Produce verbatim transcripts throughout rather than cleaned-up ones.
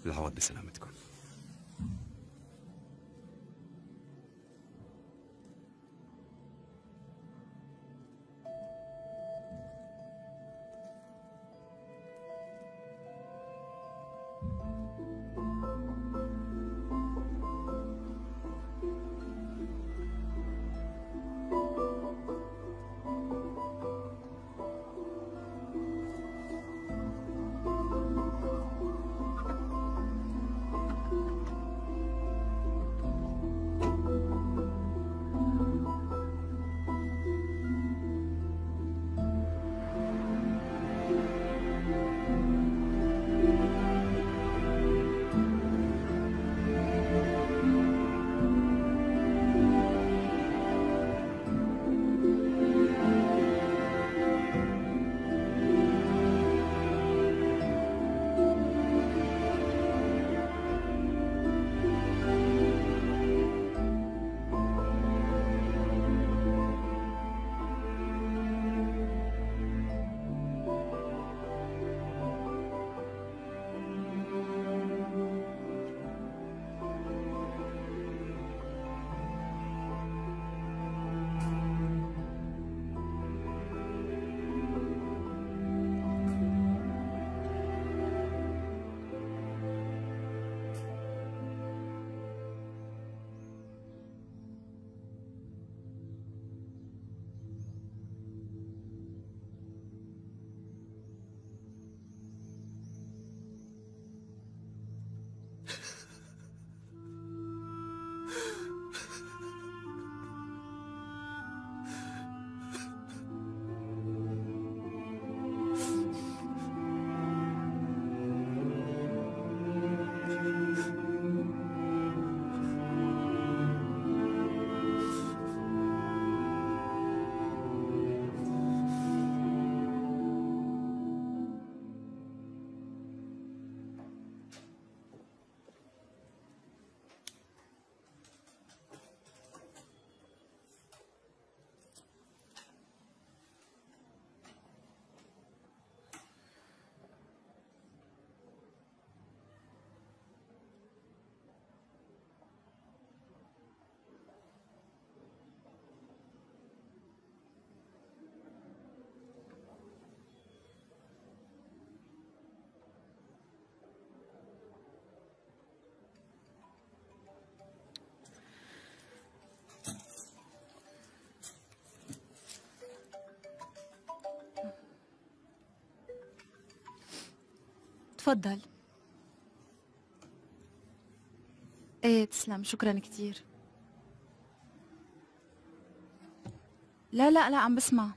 العوض بسلامتكم. تفضل. ايه تسلم، شكرا كتير. لا لا لا عم بسمع.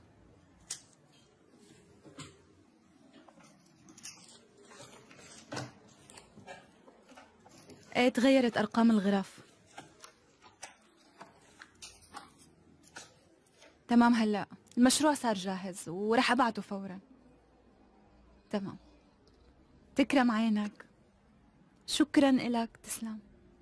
ايه تغيرت ارقام الغرف. تمام، هلا المشروع صار جاهز ورح ابعته فورا. تمام، تكرم عينك. شكرا إلك، تسلم.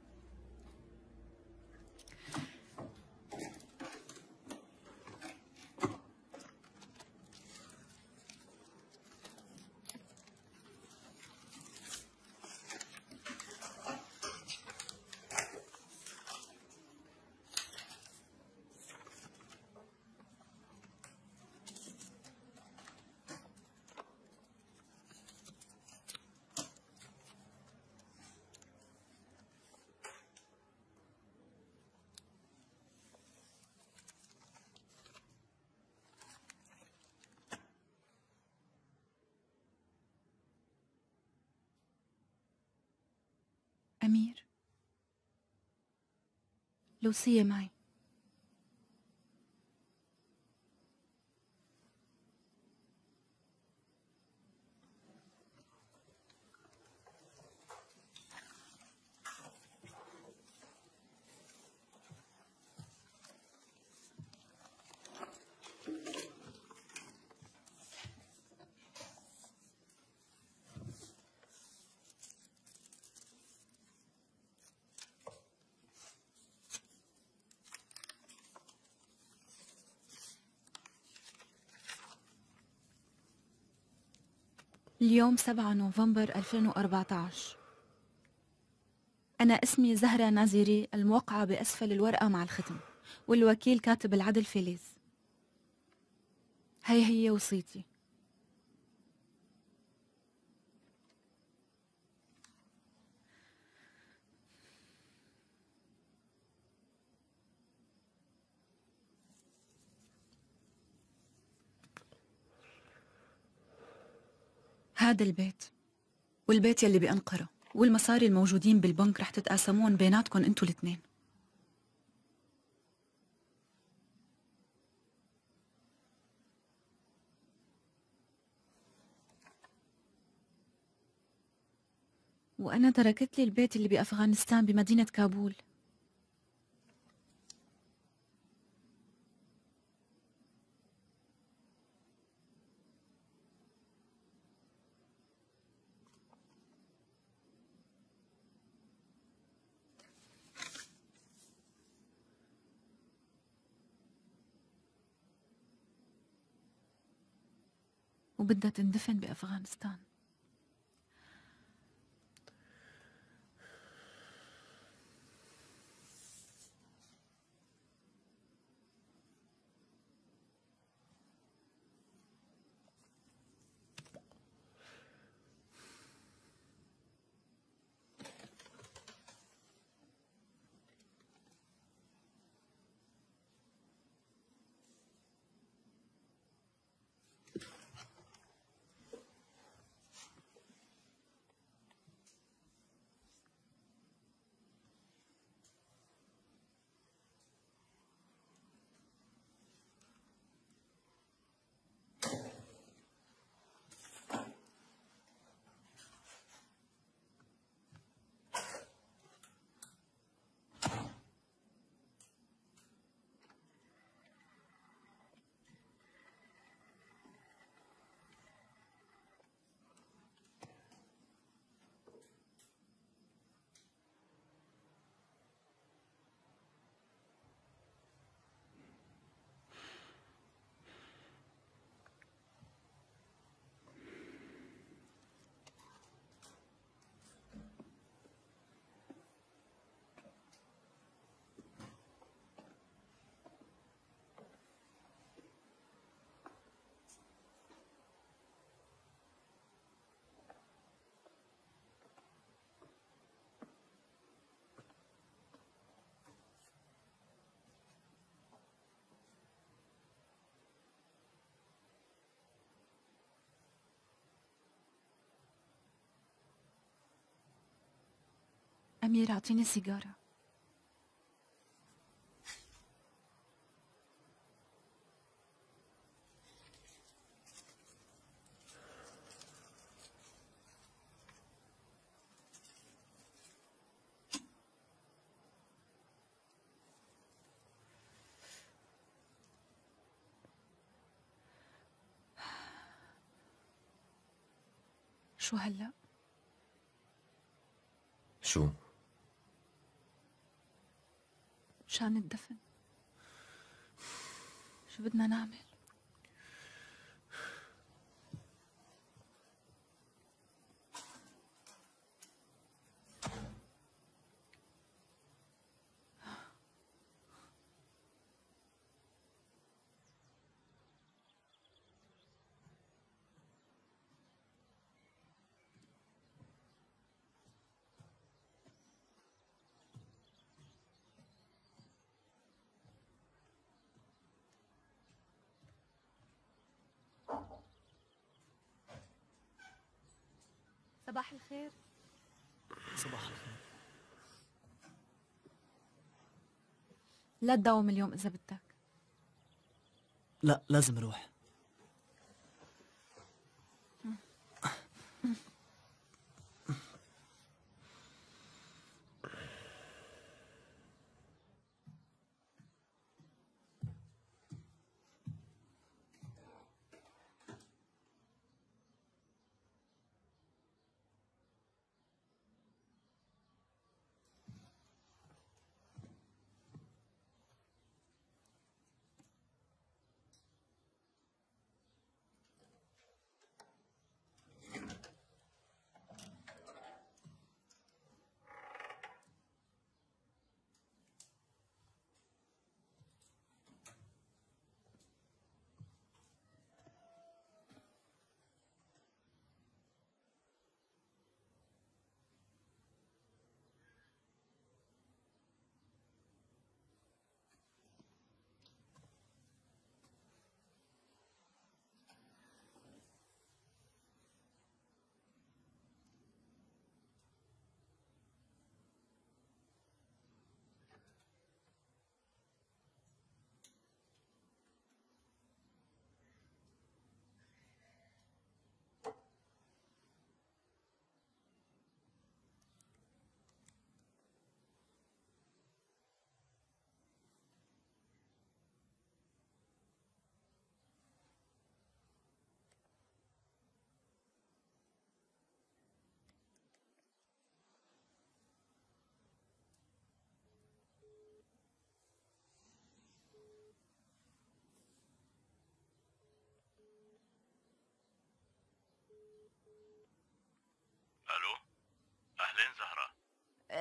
أمير، لوسية معي. اليوم سبعة نوفمبر ألفين وأربعة عشر. أنا اسمي زهرة نازيري، الموقعة بأسفل الورقة مع الختم، والوكيل كاتب العدل فيليز. هي هي وصيتي. هذا البيت والبيت يلي بأنقرة والمصاري الموجودين بالبنك رح تتقاسمون بيناتكم انتوا الاثنين. وأنا تركت لي البيت اللي بأفغانستان بمدينة كابول. وبدها تندفن بأفغانستان. أمير أعطيني سيجارة. شو هلأ؟ شو؟ مشان الدفن. شو بدنا نعمل؟ صباح الخير. صباح الخير. لا تداوم اليوم إذا بدك. لا لازم اروح.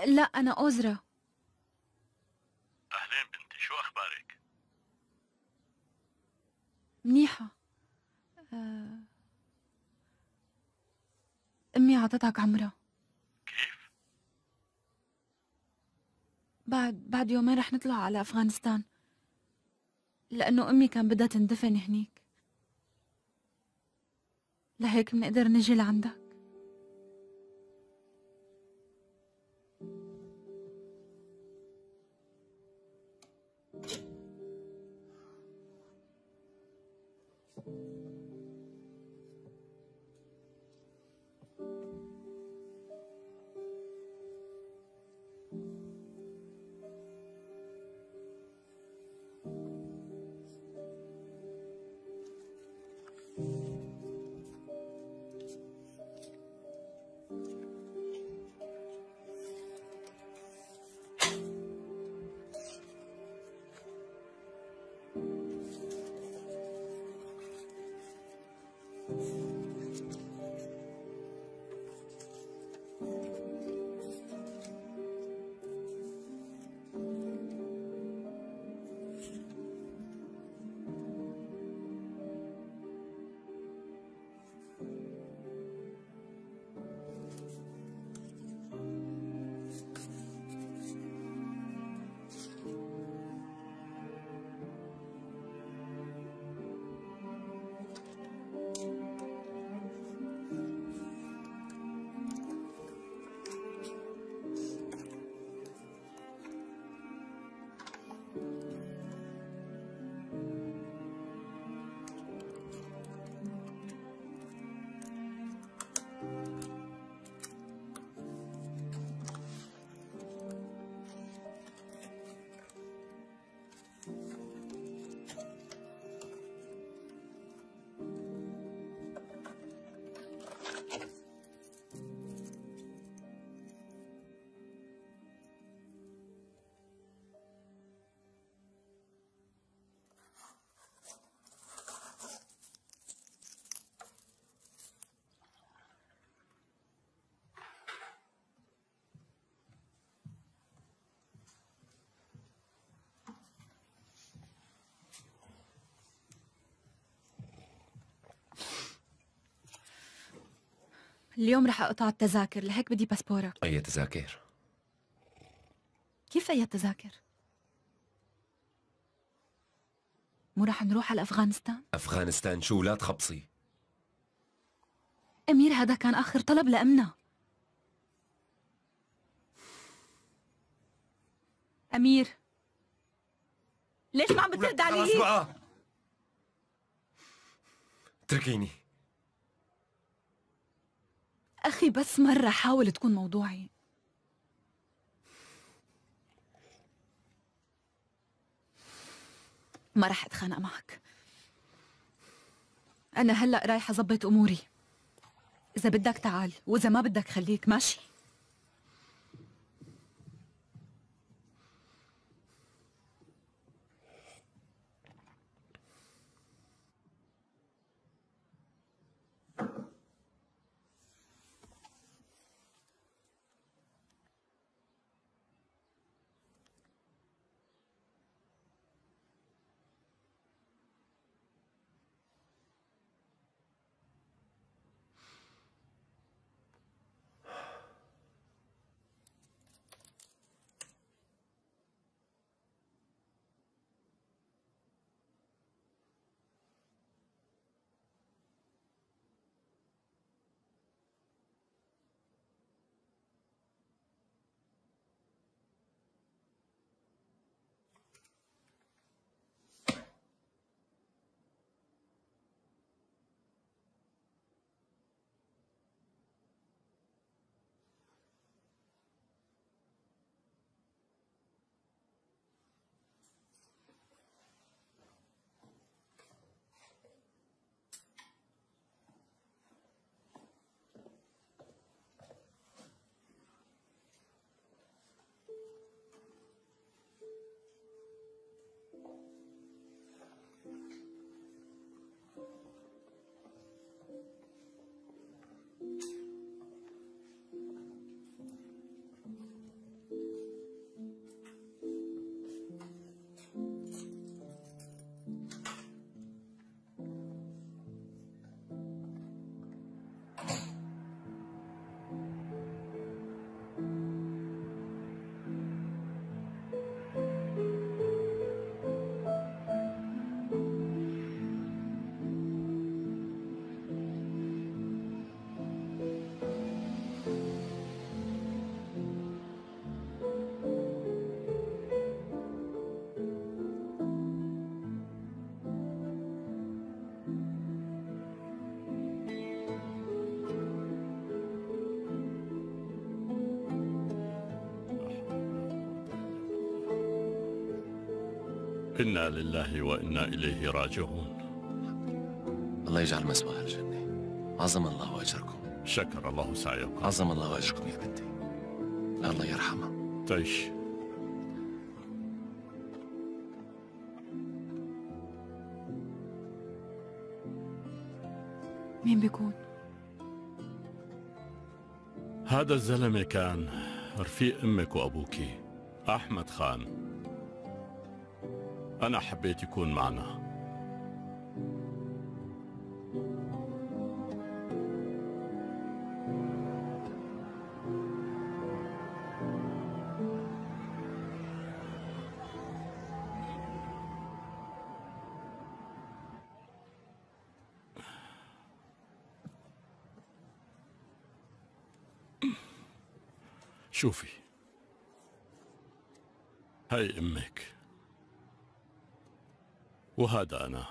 لا أنا أوزرا. أهلين بنتي، شو أخبارك؟ منيحة. أه... أمي عطتك عمرة. كيف؟ بعد بعد يومين رح نطلع على أفغانستان، لأنه أمي كان بدها تندفن هنيك، لهيك بنقدر نجي لعندك. اليوم رح أقطع التذاكر، لهيك بدي باسبورك. أي تذاكر؟ كيف أي تذاكر؟ مو رح نروح على أفغانستان؟ أفغانستان شو؟ لا تخبصي. أمير هذا كان آخر طلب لأمنا. أمير ليش ما عم بترد علي؟ خلاص بقى، اتركيني. أخي بس مرة حاول تكون موضوعي. ما رح أتخانق معك. أنا هلأ رايحة أظبط أموري. إذا بدك تعال، وإذا ما بدك خليك ماشي. إنا لله وإنا إليه راجعون. الله يجعل مسواها الجنة. عظم الله أجركم. شكر الله سعيكم. عظم الله أجركم يا بنتي. الله يرحمها. تعيش. مين بيكون؟ هذا الزلمة كان رفيق أمك وأبوكي، أحمد خان. أنا حبيت يكون معنا. شوفي، هاي أمك وهذا أنا.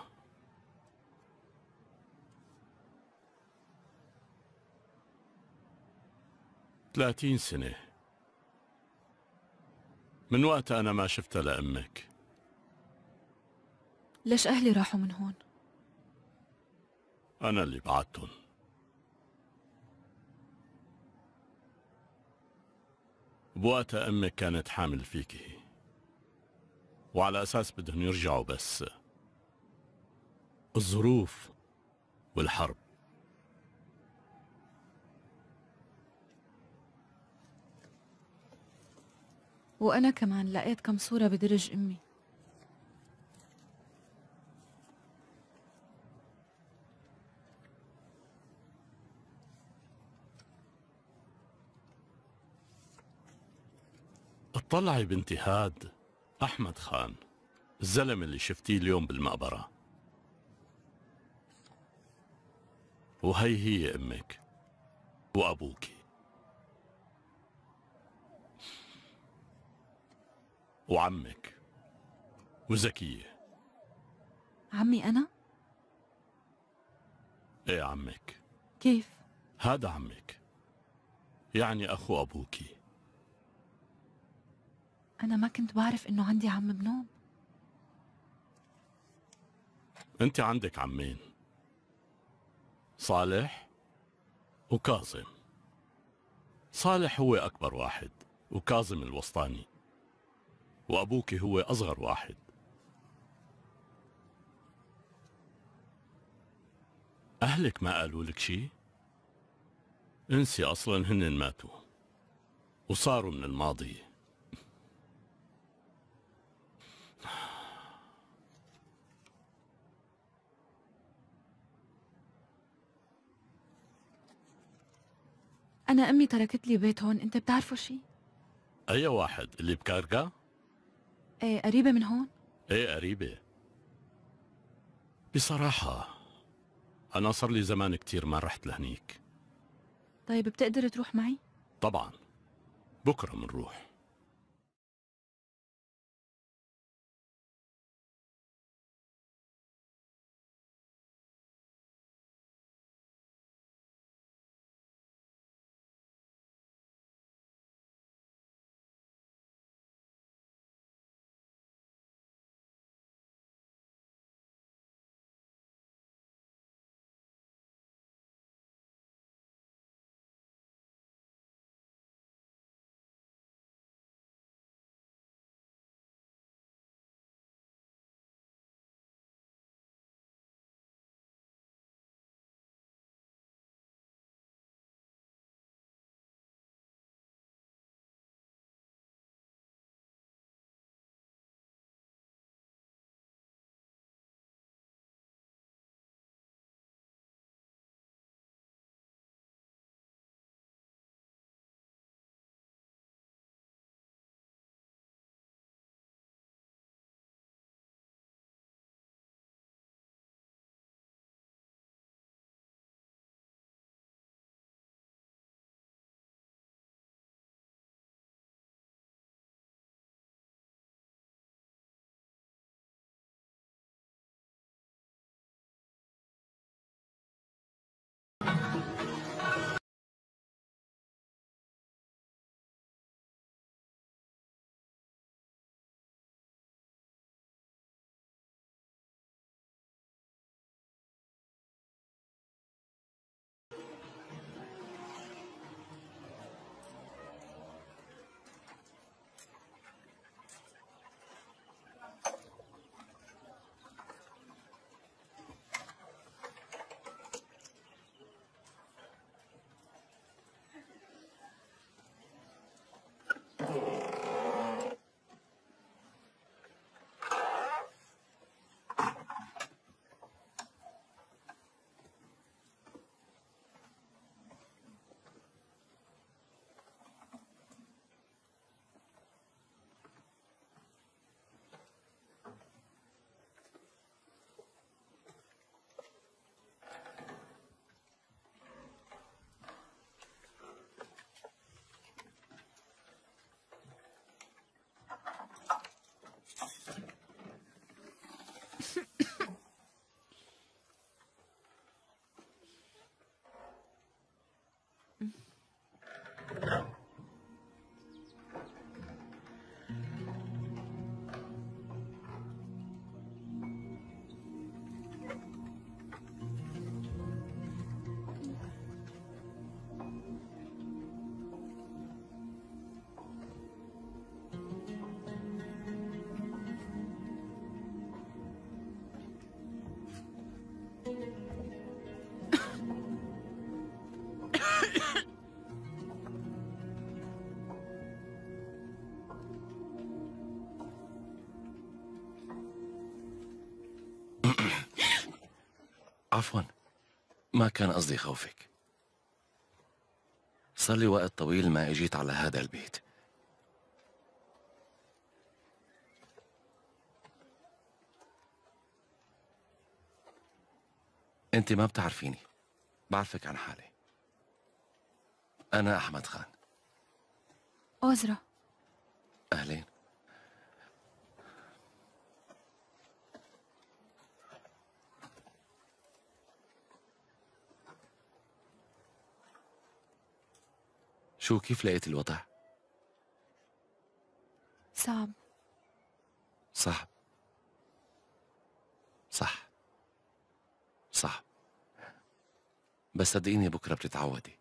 ثلاثين سنة من وقت أنا ما شفتها لأمك. ليش أهلي راحوا من هون؟ أنا اللي بعتهم. بوقتها أمك كانت حامل فيكي، وعلى أساس بدهم يرجعوا، بس الظروف والحرب. وأنا كمان لقيت كم صورة بدرج أمي. اطلعي بنتي، هاد أحمد خان، الزلمة اللي شفتيه اليوم بالمقبرة. وهي هي أمك وأبوكي وعمك وزكية. عمي أنا؟ إيه عمك. كيف؟ هذا عمك، يعني أخو أبوكي. أنا ما كنت بعرف إنه عندي عم بنوم. أنت عندك عمين، صالح وكاظم. صالح هو أكبر واحد، وكاظم الوسطاني، وأبوك هو أصغر واحد. أهلك ما قالوا لك شي؟ انسي، أصلا هن ماتوا وصاروا من الماضي. أنا أمي تركت لي بيت هون، أنت بتعرفوا شي؟ أي واحد؟ اللي بكاركا؟ إيه، قريبة من هون؟ إيه قريبة. بصراحة أنا صار لي زمان كتير ما رحت لهنيك. طيب بتقدر تروح معي؟ طبعا، بكرة منروح. عفوا، ما كان قصدي خوفك. صار لي وقت طويل ما اجيت على هذا البيت. انت ما بتعرفيني، بعرفك عن حالي. انا احمد خان. عذرا. اهلين. شو كيف لقيت الوضع؟ صعب. صعب. صح صح، بس صدقيني بكره بتتعودي.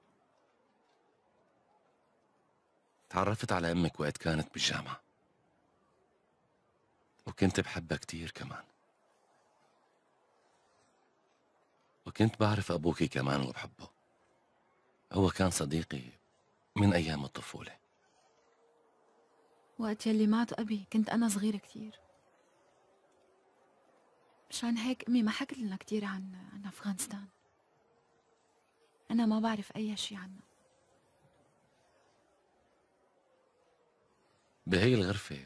تعرفت على امك وقت كانت بالجامعة، وكنت بحبها كتير كمان، وكنت بعرف ابوكي كمان وبحبه. هو كان صديقي من ايام الطفولة. وقت يلي مات أبي كنت أنا صغيرة كتير، مشان هيك أمي ما حكت لنا كتير عن عن أفغانستان. أنا ما بعرف أي شي عنه. بهي الغرفة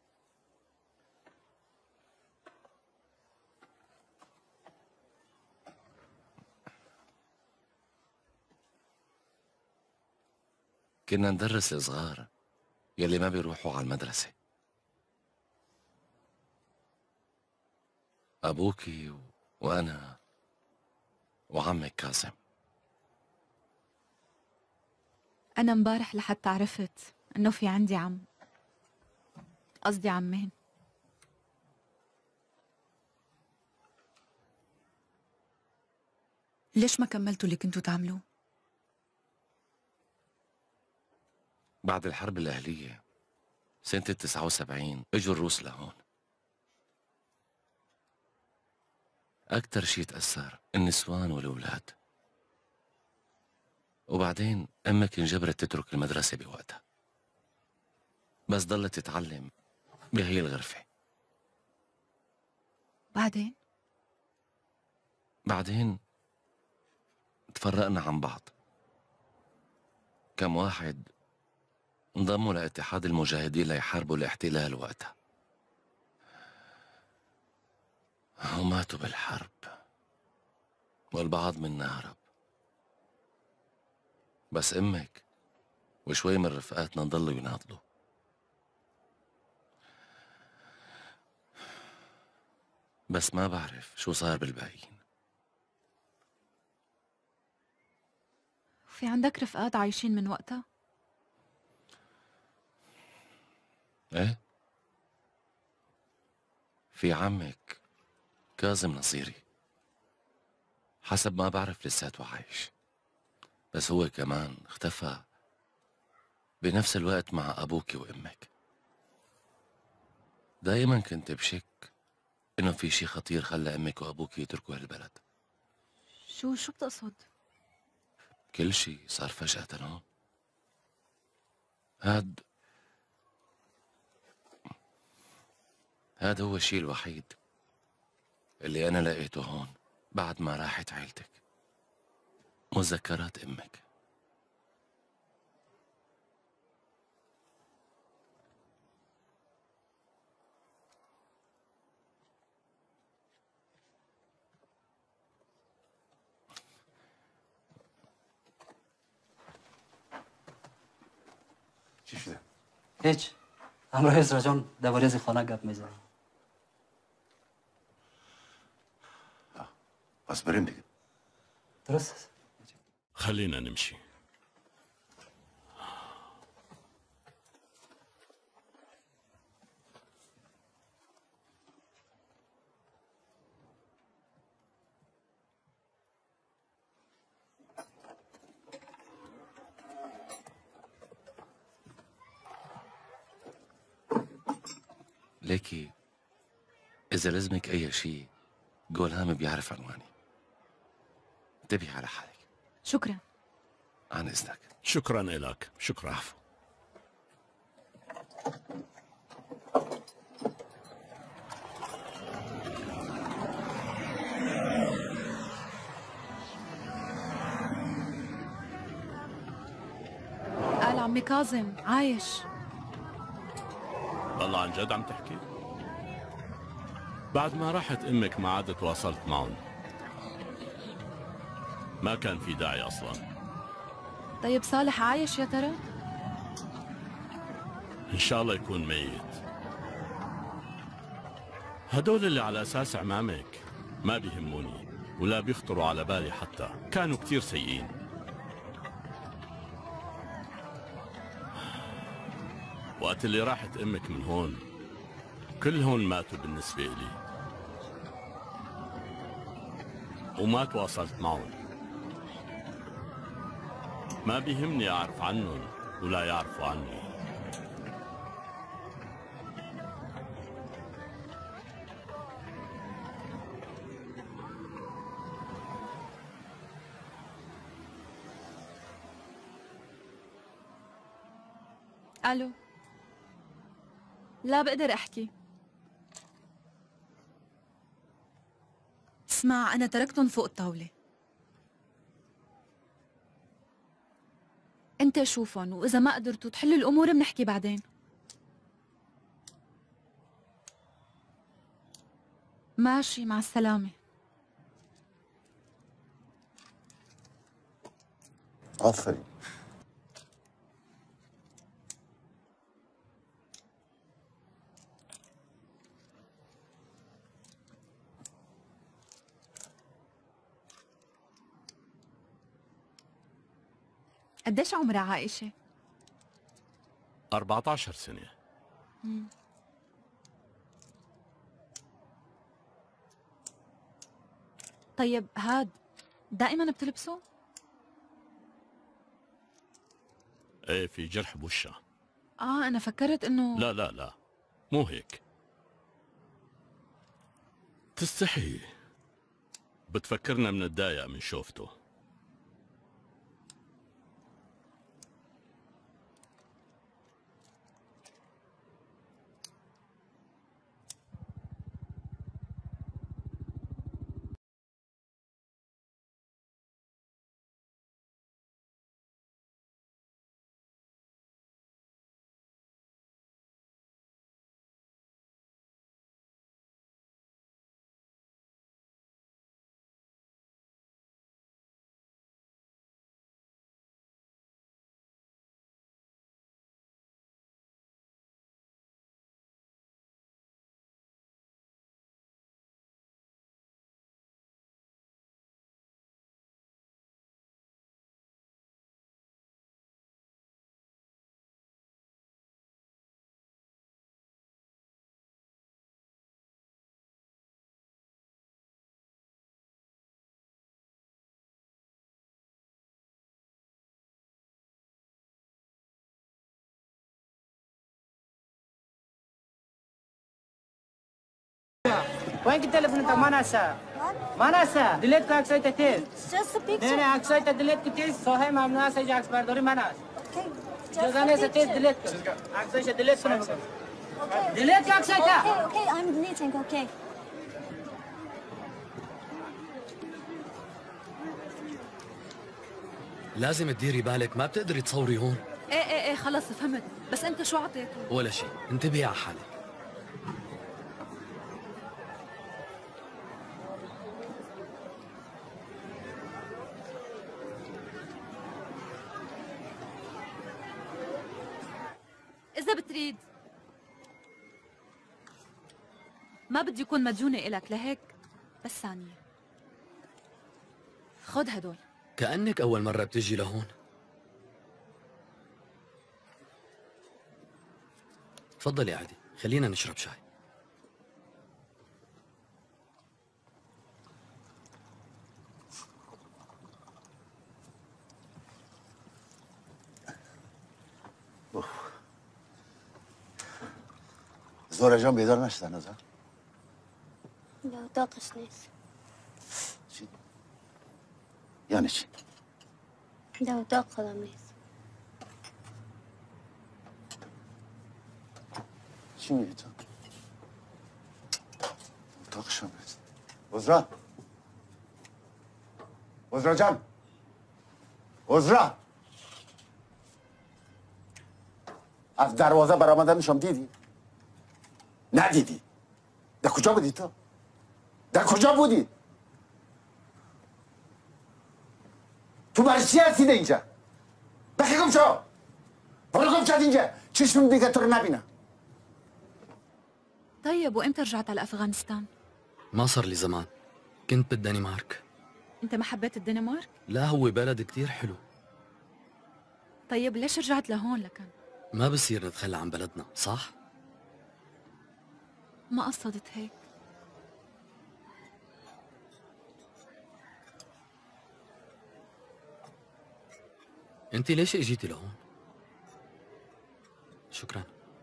كنا ندرس الصغار يلي ما بيروحوا على المدرسة. أبوكي و... وأنا وعمك كاظم. أنا مبارح لحتى عرفت إنه في عندي عم، قصدي عمين. ليش ما كملتوا اللي كنتوا تعملوه؟ بعد الحرب الأهلية سنة التسعة وسبعين اجوا الروس لهون. أكتر شي تأثر النسوان والأولاد، وبعدين أمك انجبرت تترك المدرسة بوقتها، بس ضلت تتعلم بهي الغرفة. بعدين؟ بعدين تفرقنا عن بعض. كم واحد انضموا لاتحاد المجاهدين ليحاربوا الاحتلال وقتها، وماتوا بالحرب، والبعض منا هرب. بس امك وشوي من رفقاتنا ضلوا يناضلوا. بس ما بعرف شو صار بالباقيين. في عندك رفقات عايشين من وقتها؟ ايه، في عمك كاظم نصيري، حسب ما بعرف لساته عايش، بس هو كمان اختفى بنفس الوقت مع أبوك وأمك. دايما كنت بشك إنه في شي خطير خلى أمك وأبوك يتركوا هالبلد. شو شو بتقصد؟ كل شي صار فجأة هون. هاد هاد هو الشي الوحيد اللي أنا لقيته هون بعد ما راحت عيلتك، مذكرات أمك. چی شده؟ هیچ. همراه اسرا جان درباره از خانه گپ میزنیم. بس بریم دیگه. درست است. خلينا نمشي. ليكي إذا لزمك أي شي جولهام بيعرف عنواني. انتبهي على حالك. شكرا. عن إذنك. شكرا لك. شكرا. عفو. عمي كاظم عايش. والله عن جد عم تحكي؟ بعد ما راحت امك ما عاد تواصلت معهم. ما كان في داعي اصلا. طيب صالح عايش يا ترى؟ ان شاء الله يكون ميت. هدول اللي على اساس عمامك ما بيهموني ولا بيخطروا على بالي حتى، كانوا كتير سيئين. وقت اللي راحت امك من هون كلهم ماتوا بالنسبة إلي، وما تواصلت معهم. ما بيهمني أعرف عنهم ولا يعرفوا عني. الو. لا بقدر احكي. اسمع انا تركتهم فوق الطاولة. انت شوفهم واذا ما قدرتوا تحلوا الامور بنحكي بعدين. ماشي مع السلامة. عفري. قديش عمرها عائشة؟ أربعة عشر سنة. مم. طيب هاد دائما بتلبسه؟ ايه في جرح بوشها. اه انا فكرت انه لا لا لا مو هيك. تستحي. بتفكرنا بنتضايق من شوفته. وين قلت لك انت ما ناسا؟ ما ناسا دلت کا اکسای تیز. Just a picture. نه نه اکسای دلت کی تیز سوه ممنوع است جاکس برداری من است. Okay. جزانه سے تیز دلت. اکسایش دلت کنم. دلت کا اکسای تا. Okay, okay, I'm deleting, okay. لازم تديري بالك، ما بتقدري تصوري هون. ايه ايه ايه خلص فهمت، بس انت شو عطيته؟ ولا شيء، انتبهي على حالك. إذا بتريد. ما بدي أكون مديونة إلك لهيك بس ثانية. خد هدول. كأنك أول مرة بتجي لهون. تفضلي عادي، خلينا نشرب شاي. زورا جان بیدار نشدن ازا؟ لا طاقش نیست. چی؟ یعنی چی؟ لا طاق خودم نیست. چی میگی تو؟ طاقشم نیست. عذرا عذرا جان عذرا از دروازه برآمدنشم دیدی؟ ندیدی. در کجا بودی تو؟ در کجا بودی؟ تو برای چی هستید اینجا؟ بخی گم شو! برو گم شد اینجا! چشم دیگه تو رو نبینم. طيب وامتى رجعت على افغانستان؟ ما صار لي زمان، كنت بالدنمارك. انت ما حبيت الدنمارك؟ لا، هو بلد كتير حلو. طيب ليش رجعت لهون لكن؟ ما بصير نتخلى عن بلدنا، صح؟ ما قصدت هيك. انت ليش اجيتي لهون؟ شكرا.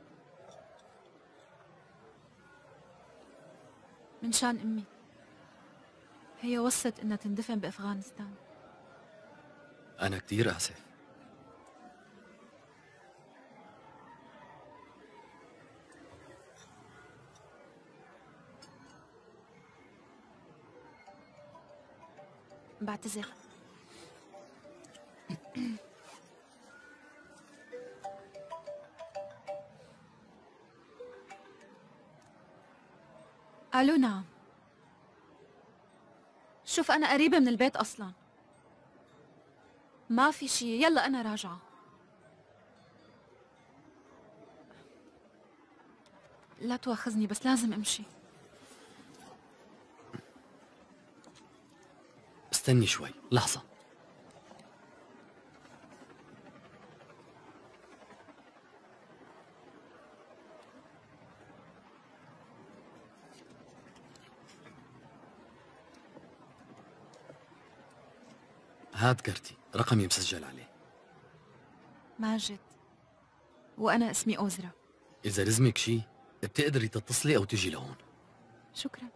من شان امي، هي وصت انها تندفن بافغانستان. انا كتير اسف. بعتذر. الو نعم. شوف انا قريبة من البيت اصلا. ما في شي، يلا انا راجعة. لا تواخذني بس لازم امشي. استني شوي، لحظة. هاد كرتي، رقمي مسجل عليه. ماجد، وأنا اسمي أوزرا. إذا لزمك شي بتقدري تتصلي أو تجي لهون. شكرا.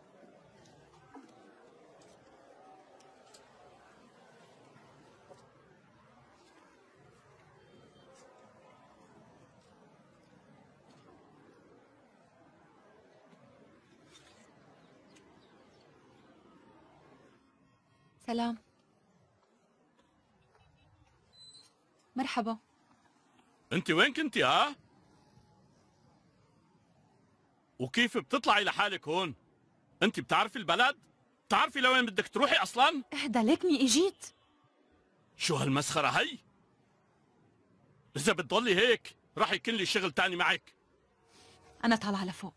سلام. مرحبا. انت وين كنتي ها؟ وكيف بتطلعي لحالك هون؟ انت بتعرفي البلد؟ بتعرفي لوين بدك تروحي اصلا؟ اهدى ليكني اجيت. شو هالمسخرة هي؟ إذا بتضلي هيك راح يكون لي شغل تاني معك. أنا طالعة لفوق.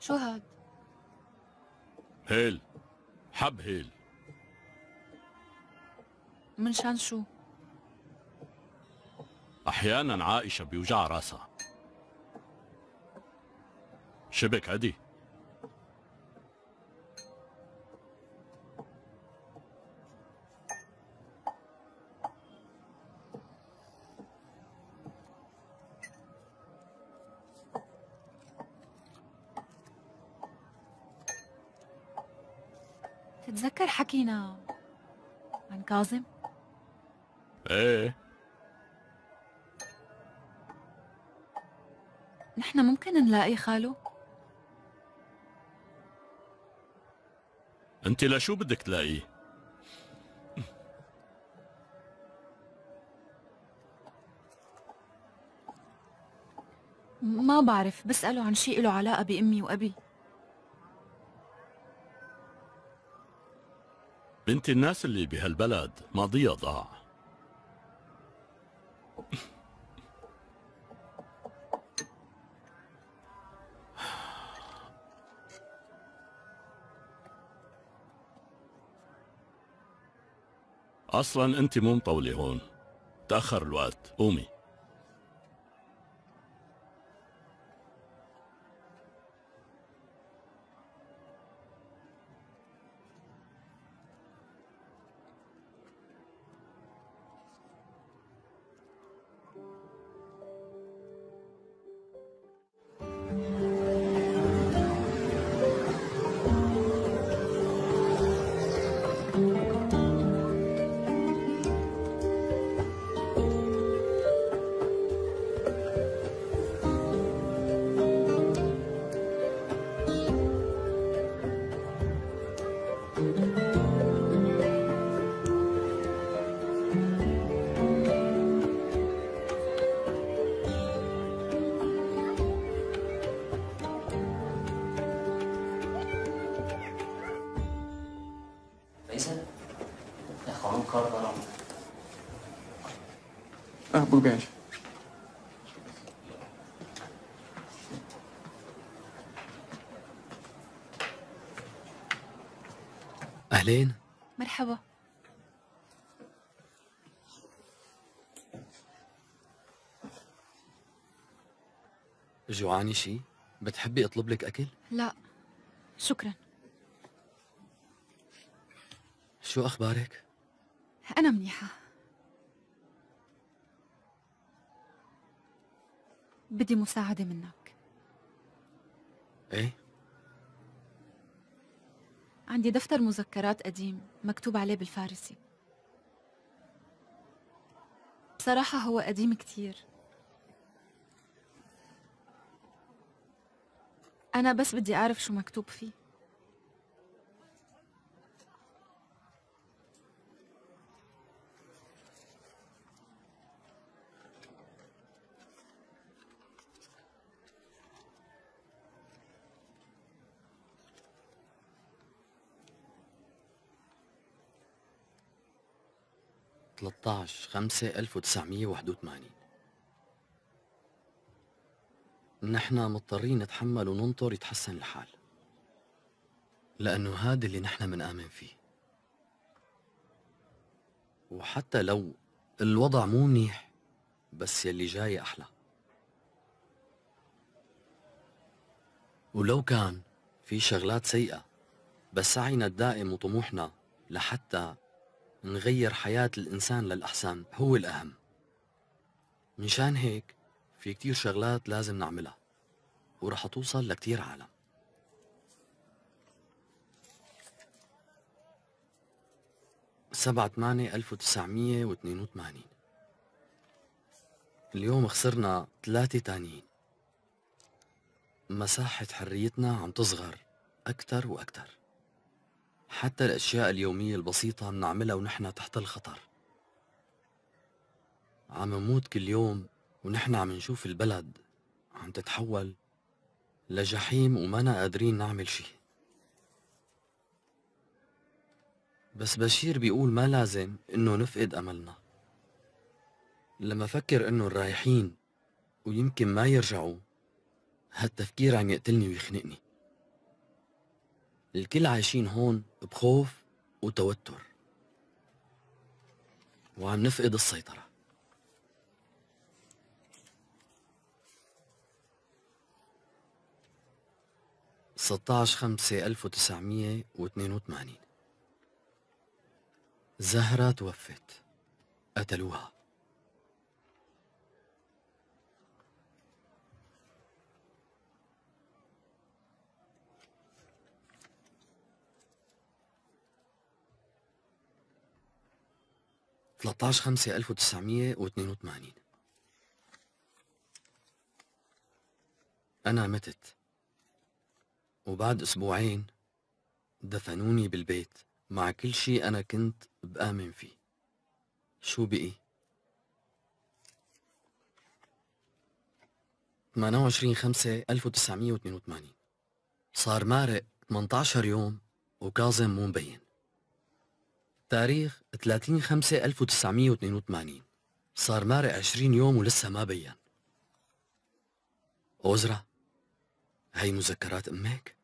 شو هاد؟ هيل، حب هيل. من شان شو؟ أحيانا عائشة بيوجع راسها. شبك عدي. تتذكر حكينا عن كاظم؟ ايه. نحن ممكن نلاقي خاله؟ انت لشو بدك تلاقيه؟ ما بعرف، بسأله عن شيء له علاقة بأمي وأبي. بنت الناس اللي بهالبلد ماضيها ضاع. اصلا انت مو مطولة هون، تأخر الوقت، قومي. اه بوجاج. أهلين. مرحبا. جوعاني شي؟ بتحبي اطلب لك اكل؟ لا شكرا. شو اخبارك؟ أنا منيحة. بدي مساعدة منك. ايه؟ عندي دفتر مذكرات قديم مكتوب عليه بالفارسي. بصراحة هو قديم كتير. أنا بس بدي أعرف شو مكتوب فيه. ثلاثة عشر خمسة ألف وتسعمية وواحد وثمانين. نحن مضطرين نتحمل وننطر يتحسن الحال، لأنه هذا اللي نحن منآمن فيه. وحتى لو الوضع مو منيح، بس يلي جاي أحلى. ولو كان في شغلات سيئة، بس سعينا الدائم وطموحنا لحتى نغير حياة الإنسان للأحسن هو الأهم. منشان هيك في كتير شغلات لازم نعملها، ورح توصل لكتير عالم. سبعة ثمانية ألف وتسعمية واثنين وثمانين. اليوم خسرنا ثلاثة تانيين. مساحة حريتنا عم تصغر أكتر وأكتر. حتى الأشياء اليومية البسيطة منعملها ونحن تحت الخطر. عم نموت كل يوم ونحن عم نشوف البلد عم تتحول لجحيم ومانا قادرين نعمل شي. بس بشير بيقول ما لازم إنه نفقد أملنا. لما فكر إنه الرايحين ويمكن ما يرجعوا، هالتفكير عم يقتلني ويخنقني. الكل عايشين هون بخوف وتوتر، وعم نفقد السيطرة. ستة عشر خمسة ألف وتسعمية واثنين وثمانين زهرة توفت، قتلوها. ثلاثة عشر خمسة ألف وتسعمية واثنين وثمانين أنا متت، وبعد أسبوعين دفنوني بالبيت مع كل شي أنا كنت بآمن فيه. شو بقي؟ ثمانية وعشرين خمسة ألف وتسعمية واثنين وثمانين صار مارق ثمانية عشر يوم وكاظم مو مبين. تاريخ ثلاثين خمسة ألف وتسعمية واثنين وثمانين صار مارق عشرين يوم ولسه ما بين. عذرة، هي مذكرات أمك؟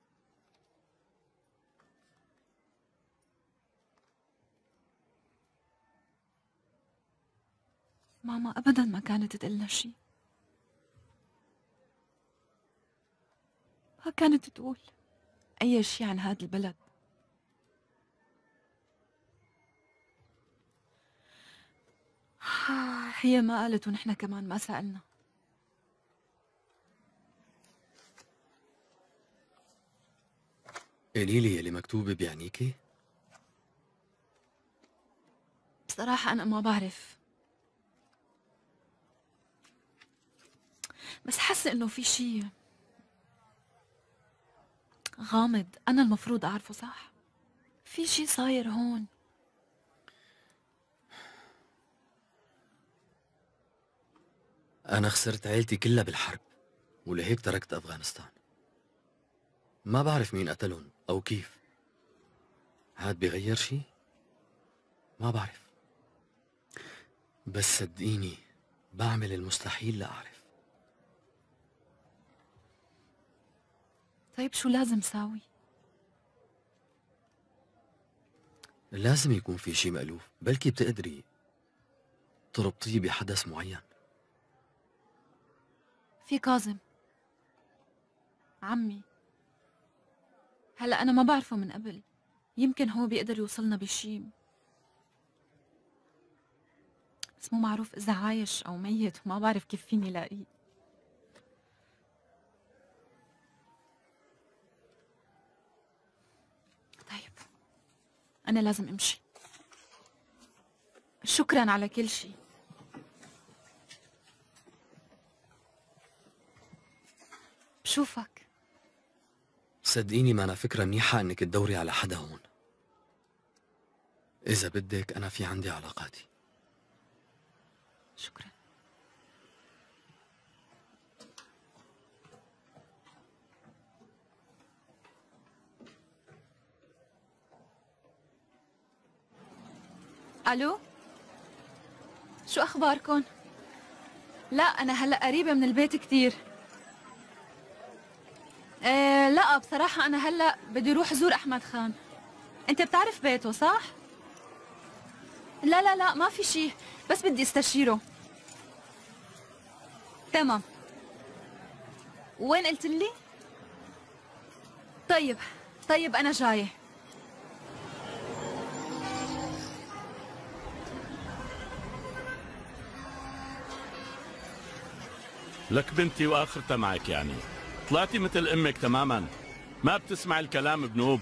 ماما أبداً ما كانت تقلنا شي، ما كانت تقول أي شي عن هذا البلد. هي ما قالت ونحن كمان ما سألنا. قولي لي يلي مكتوبة بيعنيكي؟ بصراحة أنا ما بعرف، بس حاسة إنه في شي غامض أنا المفروض أعرفه، صح؟ في شي صاير هون. أنا خسرت عيلتي كلها بالحرب، ولهيك تركت أفغانستان. ما بعرف مين قتلهم أو كيف. هاد بيغير شي؟ ما بعرف، بس صدقيني بعمل المستحيل لأعرف. طيب شو لازم ساوي؟ لازم يكون في شي مألوف، بلكي بتقدري تربطيه بحدث معين. في كاظم عمي، هلا أنا ما بعرفه من قبل، يمكن هو بيقدر يوصلنا بشي، بس مو معروف إذا عايش أو ميت، وما بعرف كيف فيني لاقيه. طيب أنا لازم أمشي. شكراً على كل شي. بشوفك. صدقيني ما أنا فكرة منيحة إنك تدوري على حدا هون. إذا بدك أنا في عندي علاقاتي. شكراً. ألو؟ شو أخباركن؟ لا أنا هلأ قريبة من البيت كتير. إيه لا بصراحة أنا هلأ بدي روح زور أحمد خان. أنت بتعرف بيته صح؟ لا لا لا ما في شي، بس بدي استشيره. تمام. وين قلت لي؟ طيب طيب أنا جاية. لك بنتي واخرتها معك يعني، طلعتي مثل امك تماما، ما بتسمع الكلام بنوب.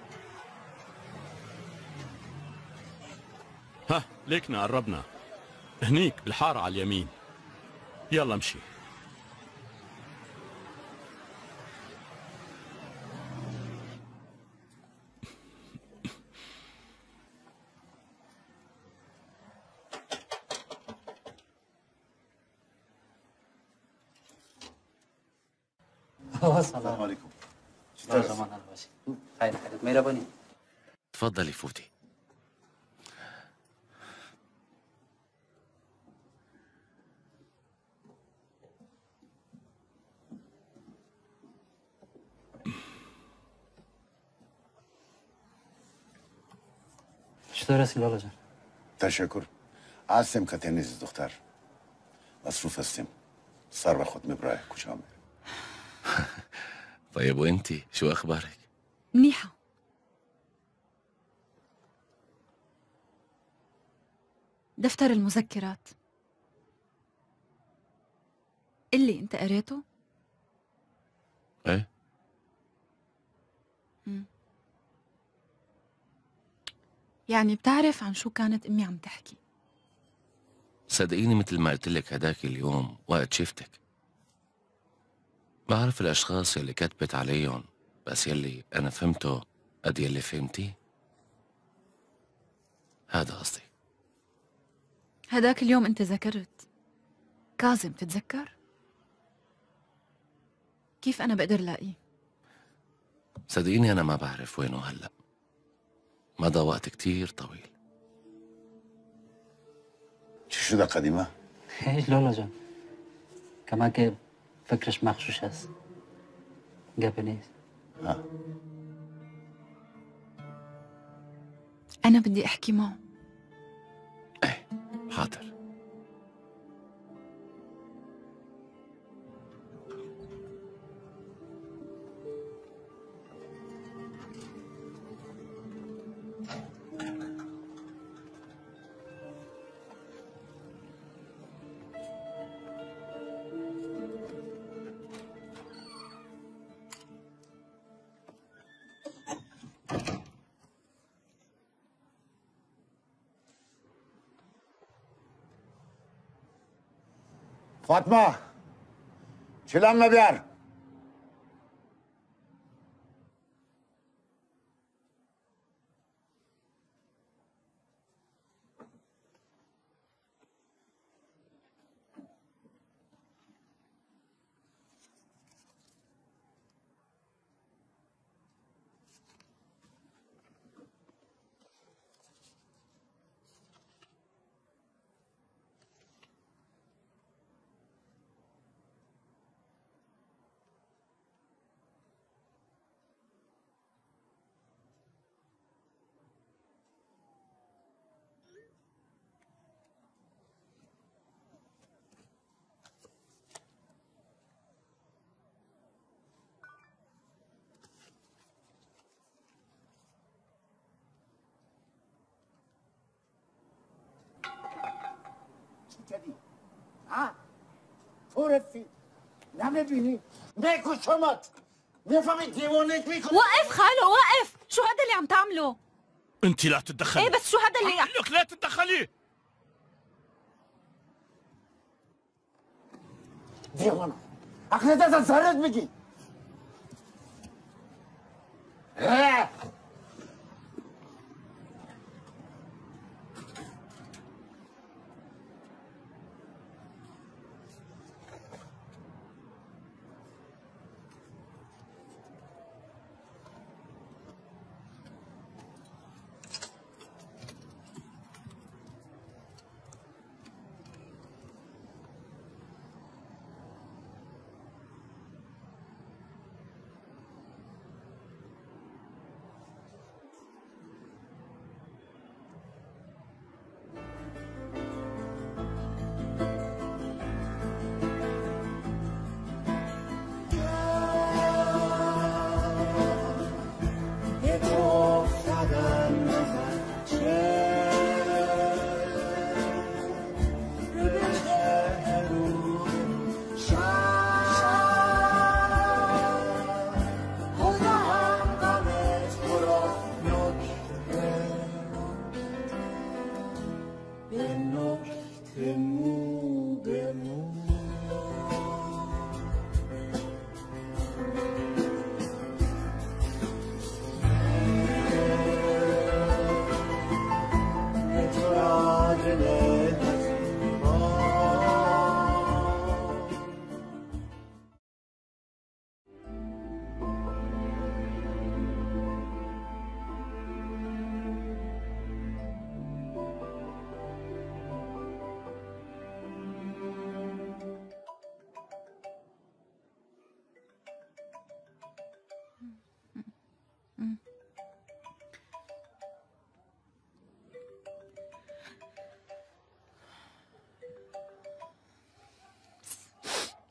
ها ليكنا قربنا، هنيك بالحارة على اليمين. يلا امشي. السلام عليكم. شو زمان هلا باشي. هاي حاجة ميرا بني. تفضلي فوتي. دارستی لالا جان. تشکر. هستم کاتنیز دختر. مصروف هستم. صار باخد مبراي كوشامر. طيب وانتي شو اخبارك؟ منيحة. دفتر المذكرات. قلي انت قريته؟ ايه. مم. يعني بتعرف عن شو كانت امي عم تحكي؟ صدقيني مثل ما قلت لك هداك اليوم وقت شفتك. بعرف الاشخاص يلي كتبت عليهم، بس يلي انا فهمته قد يلي فهمتيه. هذا قصدي. هداك اليوم انت ذكرت كاظم، تتذكر؟ كيف انا بقدر لاقيه؟ صدقيني انا ما بعرف وينه هلا. مضى وقت كتير طويل. شو ده قديمة؟ ايش لالا جان. كمان که فکرش مغشوش هست. گپی نیست. ها. انا بدي احكي معه. ايه حاضر. فاطمة شلون مبيار؟ شدی ها فورتی نمیبینی نیکو شمات نفهمی دیوانك میکنی. وقف خالو وقف. شو هذا اللي عم تعمله؟ انت لا تتدخلي. ايه بس شو هذا اللي اقول لك لا تتدخلي. دیوانه اخلاقت از سرت میگی.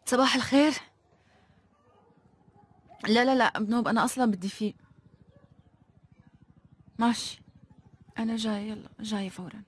صباح الخير. لا لا لا بنوب، أنا أصلا بدي فيه. ماشي أنا جاي، يلا جاي فورا.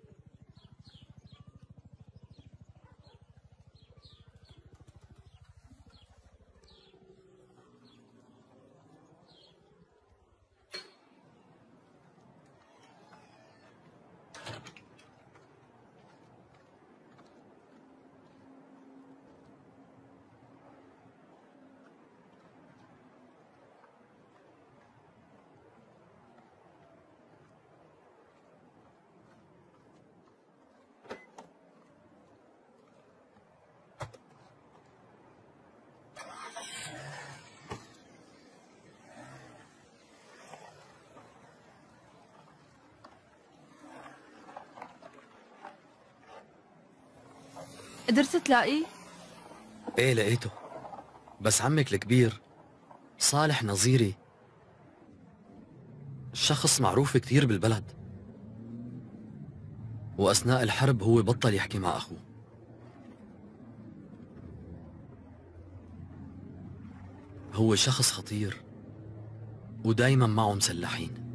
قدرت تلاقيه؟ ايه لقيته، بس عمك الكبير صالح نظيري شخص معروف كتير بالبلد، وأثناء الحرب هو بطل يحكي مع أخوه. هو شخص خطير ودايما معه مسلحين.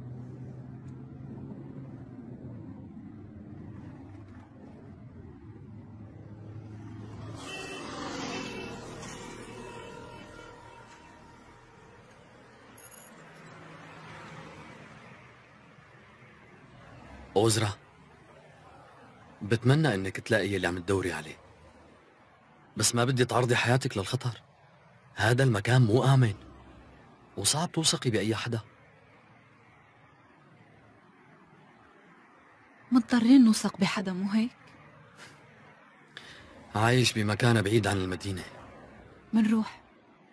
أوزرا، بتمنى انك تلاقي اللي عم تدوري عليه، بس ما بدي تعرضي حياتك للخطر. هذا المكان مو آمن وصعب توثقي بأي حدا. مضطرين نوثق بحدا، مو هيك؟ عايش بمكان بعيد عن المدينة. منروح.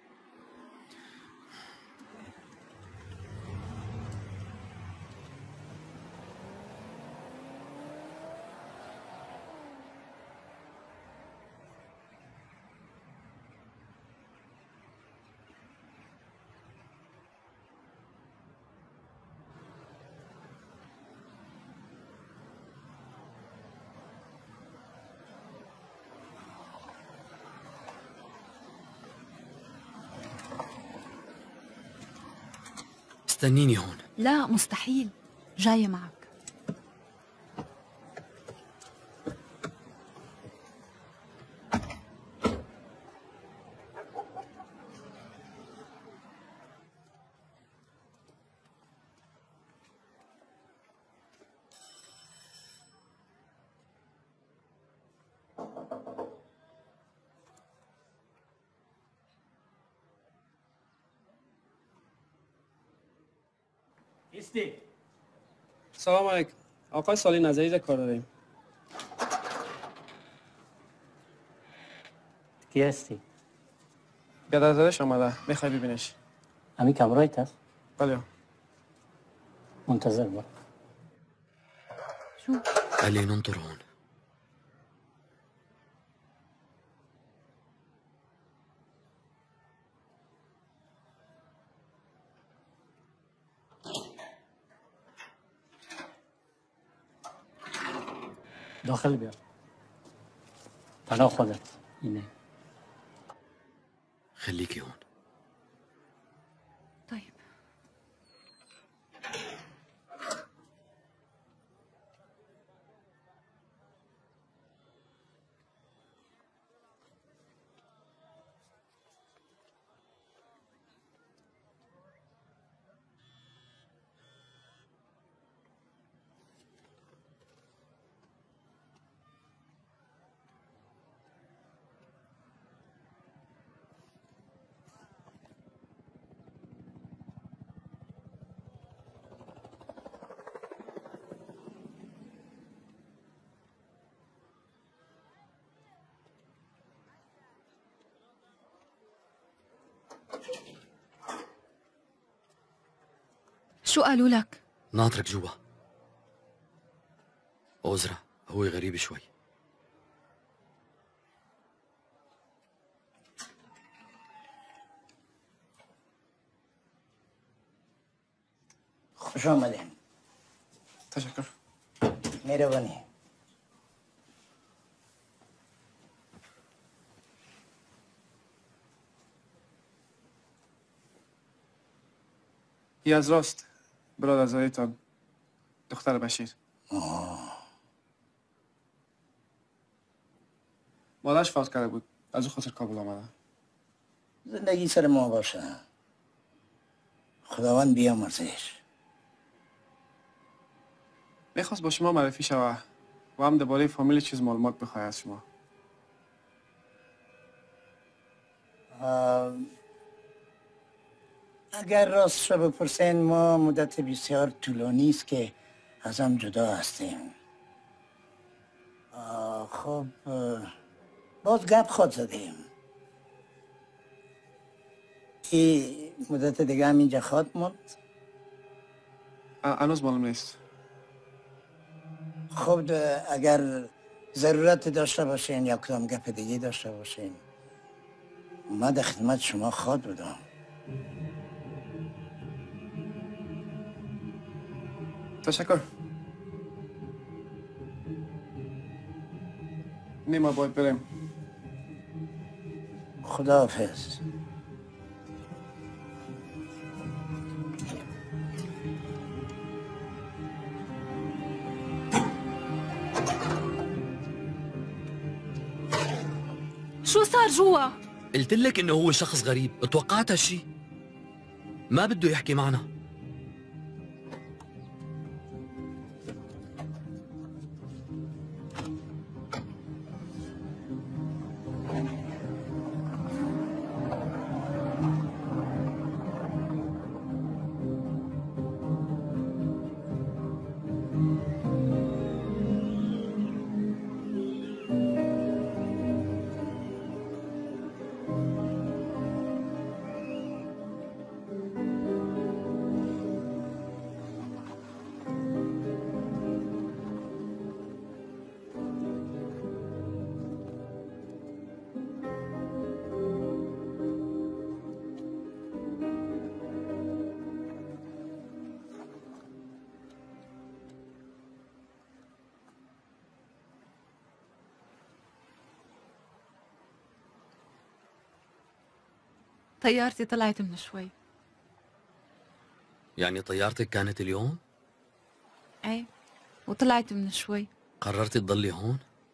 استنيني هون. لا مستحيل، جاية معك. سلام علیکم. آقای سالی نظری کار داریم. کی هستی؟ بیادرزادش آمده. میخوای ببینش. امی کامرایت هست؟ بله. منتظر باش. شو؟ قال لي ننطر هون. داخل بیا. پناه خودت. اینه. خليكي هون. طيب. شو قالوا لك؟ ناطرك جوا. أوزرا هو غريب شوي. خوش آمدین. تشکر. مهربانی. از راست برادرزادیتان دختر بشیر. آه. مادرش فوت کرده بود، از او خاطر کابل آمدن. زندگی سر ما باشه. خداوند بیامرزش. میخواست با شما معرفی شوه و هم درباره فامیل چیز معلومات بخواه از شما. اگر راست رو بپرسین ما مدت بسیار طولانی است که از هم جدا هستیم. خب باز گپ خود زدیم. این مدت دیگه هم اینجا خواد موند؟ هنوز معلوم نیست. خب اگر ضرورت داشته باشین یا کدام گپ دیگه داشته باشین ما در خدمت شما خود بودم. تشکر. نیما باید بریم. خداحافظ. شو صار جوا؟ قلت لك انه هو شخص غريب، اتوقعت هالشي. ما بده يحكي معنا. طيارتي طلعت من شوي. يعني طيارتك كانت اليوم؟ ايه وطلعت من شوي. قررتي تضلي هون؟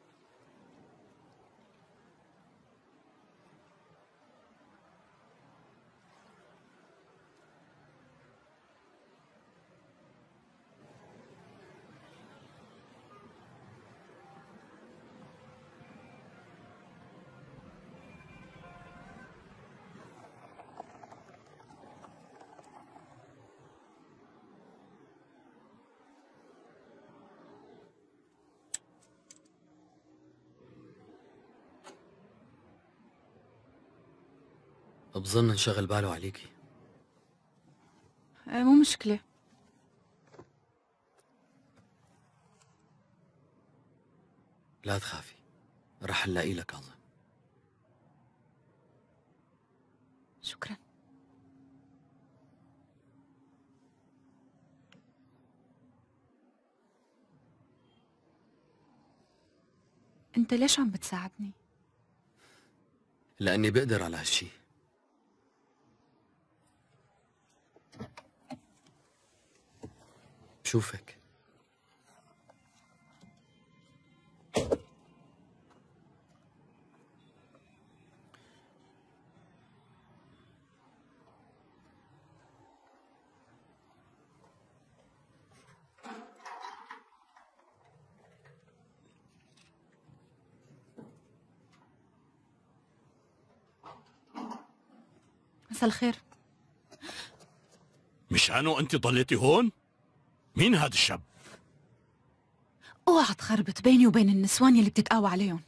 بظن انشغل باله عليكي. ايه مو مشكلة. لا تخافي، رح نلاقي لك كاظم. شكرا. انت ليش عم بتساعدني؟ لأني بقدر على هالشي. شوفك مساء الخير. مشانه انت ضليتي هون؟ مين هذا الشاب؟ اوعى تخربط بيني وبين النسوان يلي بتتقاوى عليهم.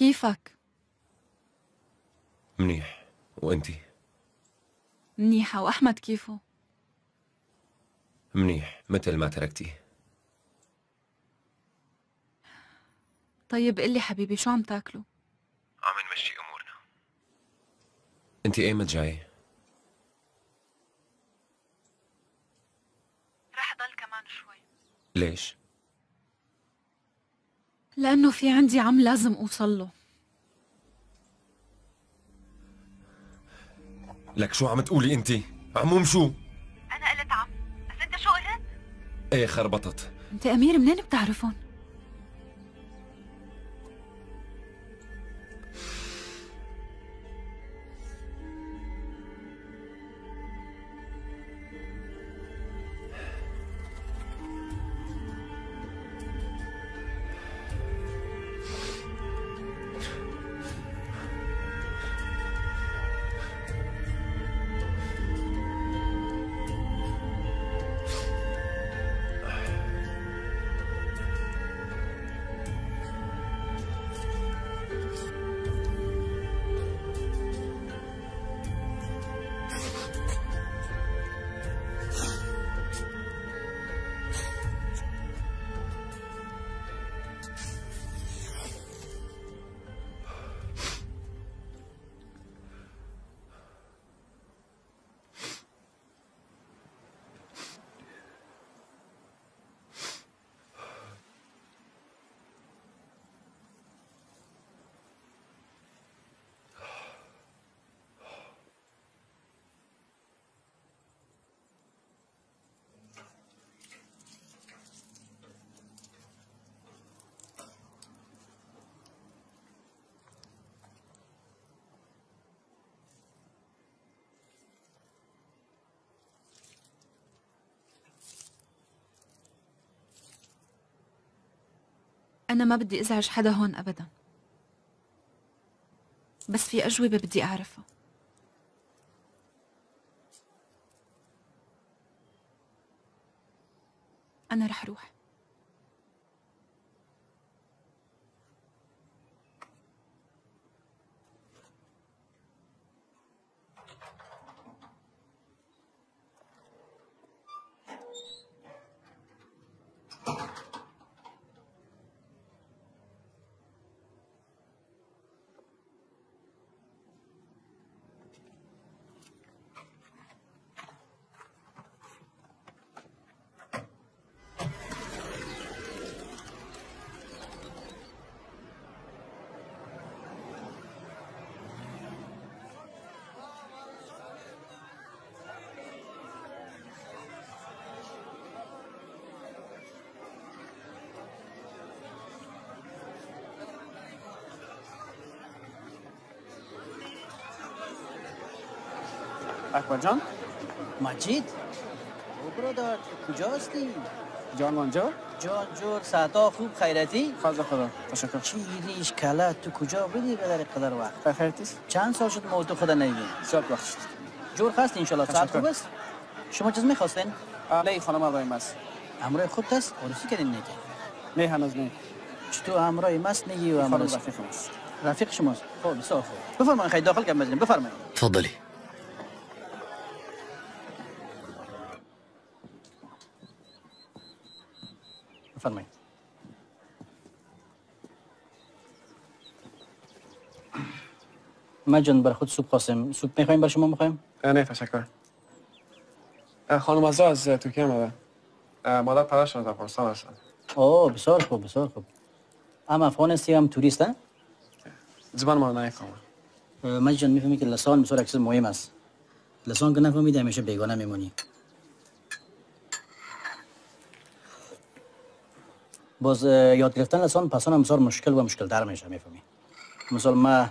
كيفك؟ منيح. وانتي؟ منيحة. وأحمد كيفه؟ منيح مثل ما تركتي. طيب قلي حبيبي شو عم تاكلوا؟ عم نمشي امورنا. انتي ايمت جاي؟ رح ضل كمان شوي. ليش؟ لأنه في عندي عم لازم أوصل له. لك شو عم تقولي انتي؟ عموم شو؟ أنا قلت عم، بس أنت شو قلت؟ ايه خربطت. أنت أمير منين بتعرفهم؟ أنا ما بدي أزعج حدا هون أبدا، بس في أجوبة بدي أعرفها. أنا رح روح. اکبر جان؟ مجید؟ او برادر کجاستی؟ جان وانجا؟ جان جور ساعتا خوب خیرتی؟ فضل خدا تشکر. چی ریش کلا تو کجا بودی بدر قدر وقت؟ بخیرتیست؟ چند سال شد موتو خدا نمیبینی؟ زیاد وقت شد. جور خست انشالله ساعت خوب است؟ شما چیز میخواستین؟ نه خانم آقای مست. امروی خود است؟ عروسی کردین نه که؟ نه هنوز نه. چطور امروی مست نگی و خانم امروی رفیق مست. رفیق شماست؟ خب بسیار خوب. بفرمایید خیلی داخل کم بزنیم بفرمایید. تفضلي. بفرمایید. ما جان برای خود سوپ خواستم. سوپ میخوایم برای شما میخوایم؟ نه تشکر. خانم آزا از ترکیه آمده. مادر پدرشون از افغانستان هستن. اوه بسیار خوب بسیار خوب. هم افغان هستی هم توریست ها؟ زبان ما نمیفهمم. من جان میفهمی که لسان بسیار اکثر مهم است. لسان که نفهمیده همیشه بیگانه میمونی. باز یاد گرفتن لسان پسان هم بسیار مشکل و مشکل تر میشه میفهمی. مثلا ما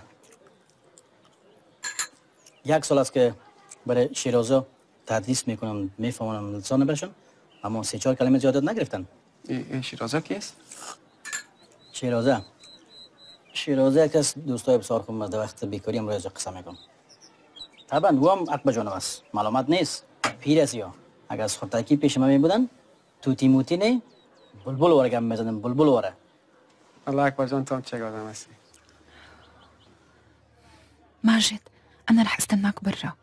یک سال است که برای شیرازه تدریس میکنم میفهمم لسان برشون، اما سه چهار کلمه زیاد نگرفتن. این شیرازه کیست؟ شیرازه شیرازه یک از دوستای بسیار خوب در وقت بیکاری امروز قصه میگم. طبعا او هم اکبر جانم است، معلومات نیست، پیر است یا اگر از خودتکی پیش ما میبودن توتی موتی نه بلبل واره گم میزدن بلبل واره. الله اکبر جان تو چه آدم هستی؟ ماجد أنا رح استناك برا.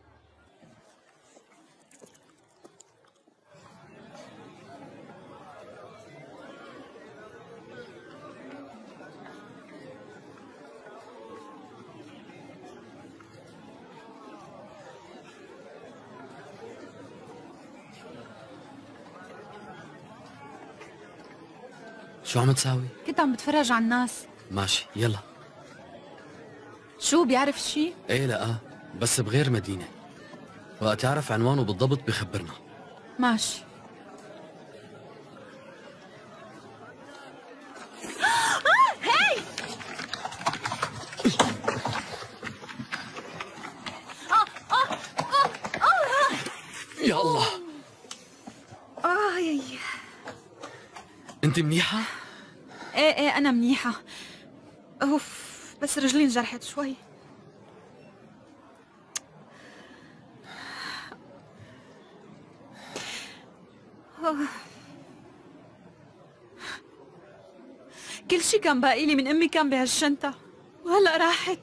شو عم تساوي؟ كنت عم بتفرج على الناس. ماشي يلا. شو بيعرف شي؟ ايه لا بس بغير مدينة، وقت يعرف عنوانه بالضبط بخبرنا. ماشي. هاي يا الله. آه يي. انت منيحة؟ ايه ايه أنا منيحة. أوف بس رجلي انجرحت شوي. أوه. كل شي كان باقي لي من أمي كان بهالشنطة وهلأ راحت.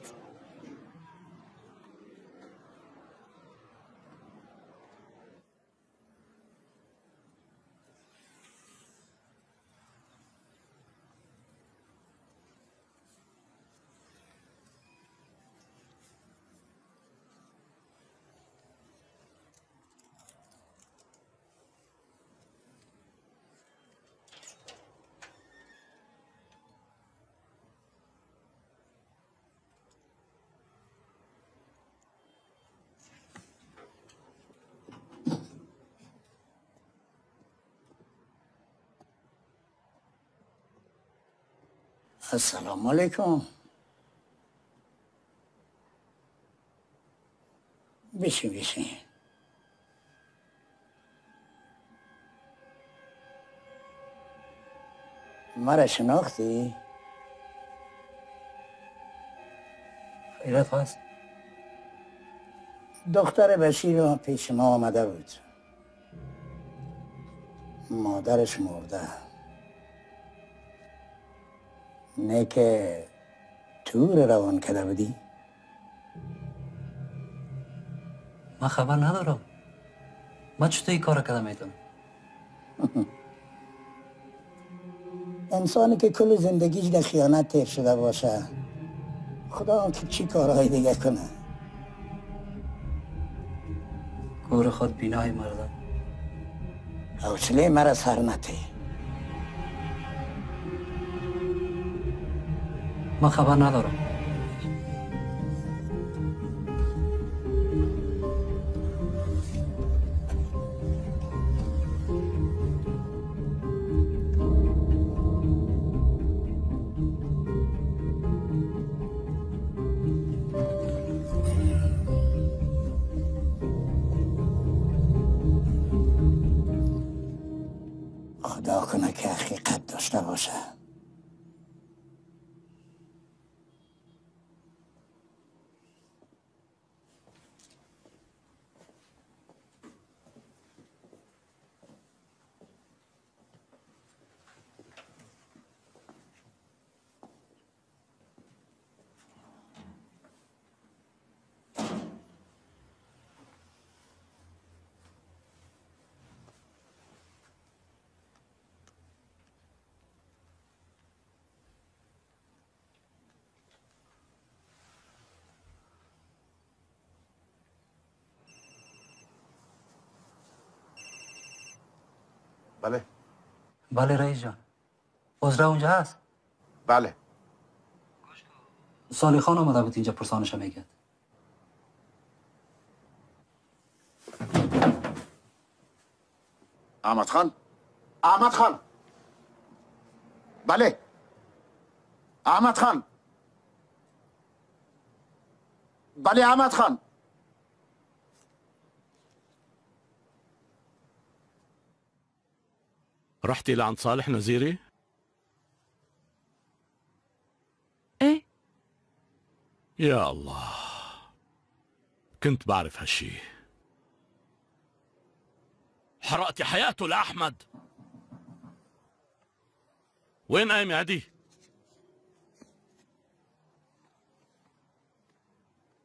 السلام علیکم. بشین بشین. مرا شناختی؟ خیرت هست؟ دختر بشیر پیش ما آمده بود. مادرش مرده. نه که تور روان کرده بودی؟ من خبر ندارم. من چطور این کار کردم میتونم؟ انسانی که کل زندگیش در خیانت تیر شده باشه خدا هم که چی کارهای دیگه کنه. گور خود بینای مردم. حوصله مرا سر نتی. من خبر ندارم. خدا کنه که حقیقت داشته باشه. بله. بله رئیس جان. عذرا اونجا هست؟ بله. صالح خان آمده بود اینجا پرسانش میکرد. احمد خان. احمد خان. بله. احمد خان. بله احمد خان. رحتي لعند صالح نزيري؟ ايه. يا الله كنت بعرف هالشي. حرقتي حياته لأحمد. وين قايمة عدي؟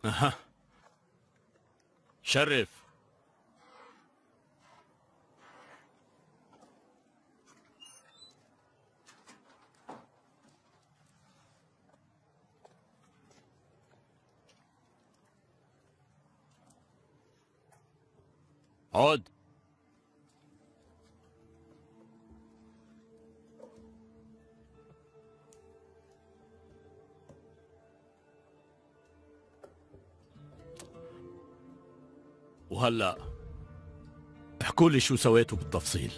أها. شرف. عود. وهلأ احكوا لي شو سويتوا بالتفصيل.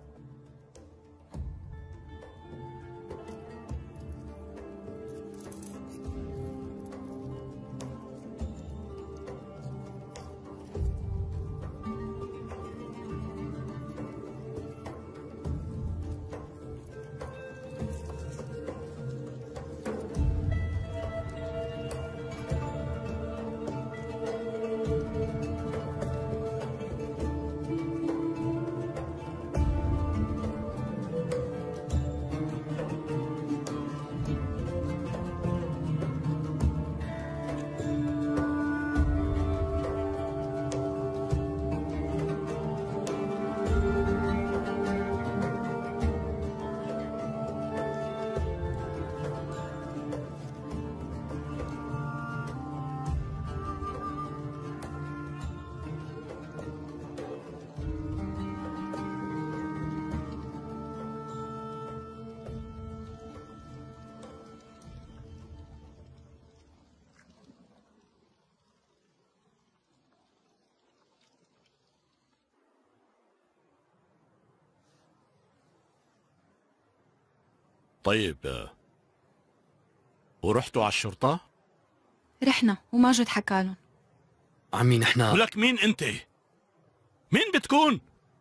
طيب ورحتوا على الشرطة؟ رحنا وماجد حكالن. عمي نحنا ولك مين انت؟ مين بتكون؟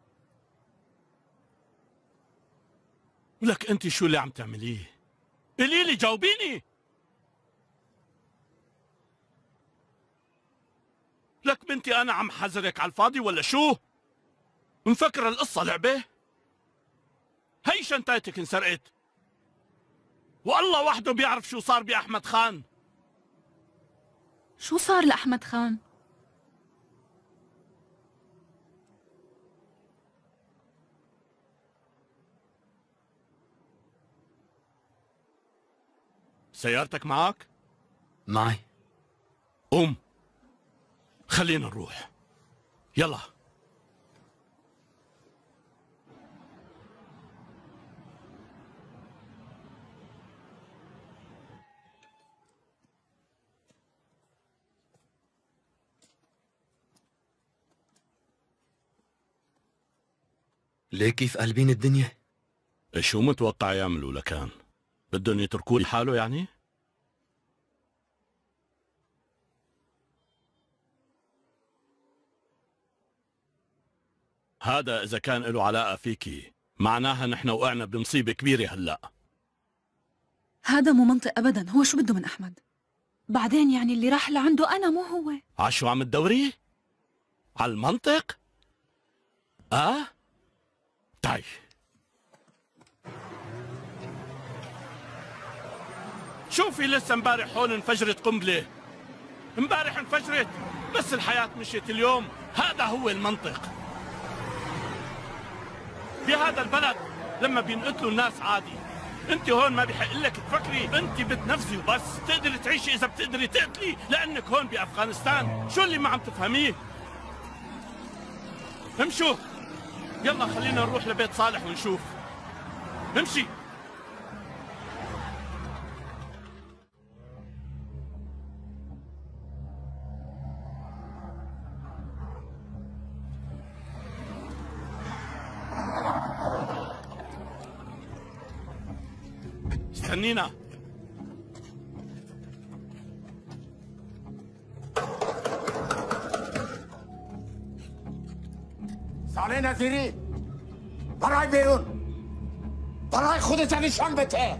ولك انت شو اللي عم تعمليه؟ قولي لي جاوبيني. لك بنتي انا عم حذرك على الفاضي ولا شو؟ مفكرة القصة لعبة؟ هي شنطتك انسرقت. والله وحده بيعرف شو صار بأحمد خان. شو صار لأحمد خان؟ سيارتك معك؟ معي. قوم خلينا نروح. يلا. ليه كيف قلبين الدنيا؟ شو متوقع يعملوا لكان؟ بدهم يتركوه لحاله يعني؟ هذا إذا كان له علاقة فيكي معناها نحن وقعنا بمصيبة كبيرة هلأ. هذا مو منطق أبدا. هو شو بده من أحمد؟ بعدين يعني اللي راح لعنده أنا مو هو. عشو عم تدوري؟ على المنطق؟ آه؟ تعي. شوفي لسه امبارح هون انفجرت قنبلة. امبارح انفجرت بس الحياة مشيت اليوم. هذا هو المنطق. بهذا البلد لما بينقتلوا الناس عادي. انت هون ما بيحق لك تفكري، انت بتنفذي وبس. تقدري تعيشي اذا بتقدري تقتلي لانك هون بافغانستان. شو اللي ما عم تفهميه؟ امشوا يلا خلينا نروح لبيت صالح ونشوف. امشي. استنينا. ساله نظیری برای بیرون. برای خودت نشان بده.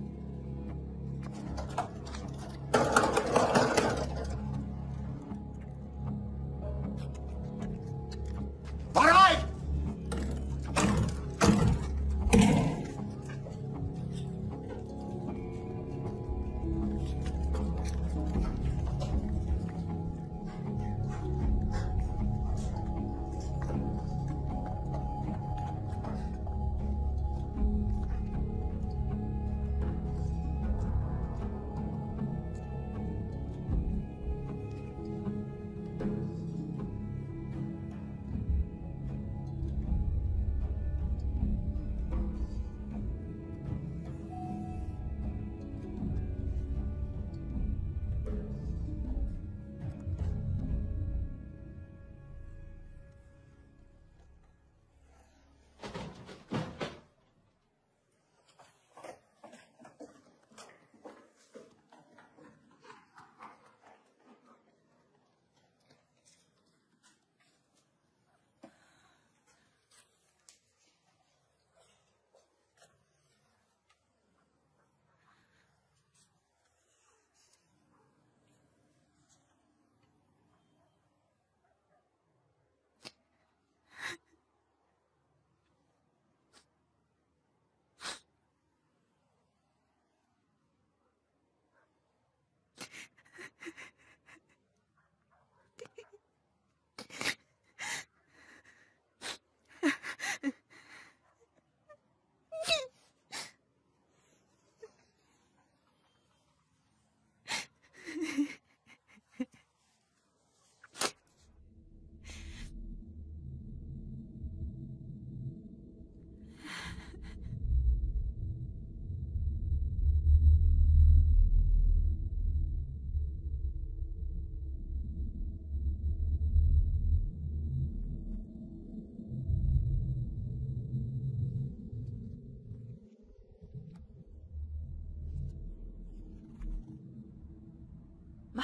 برای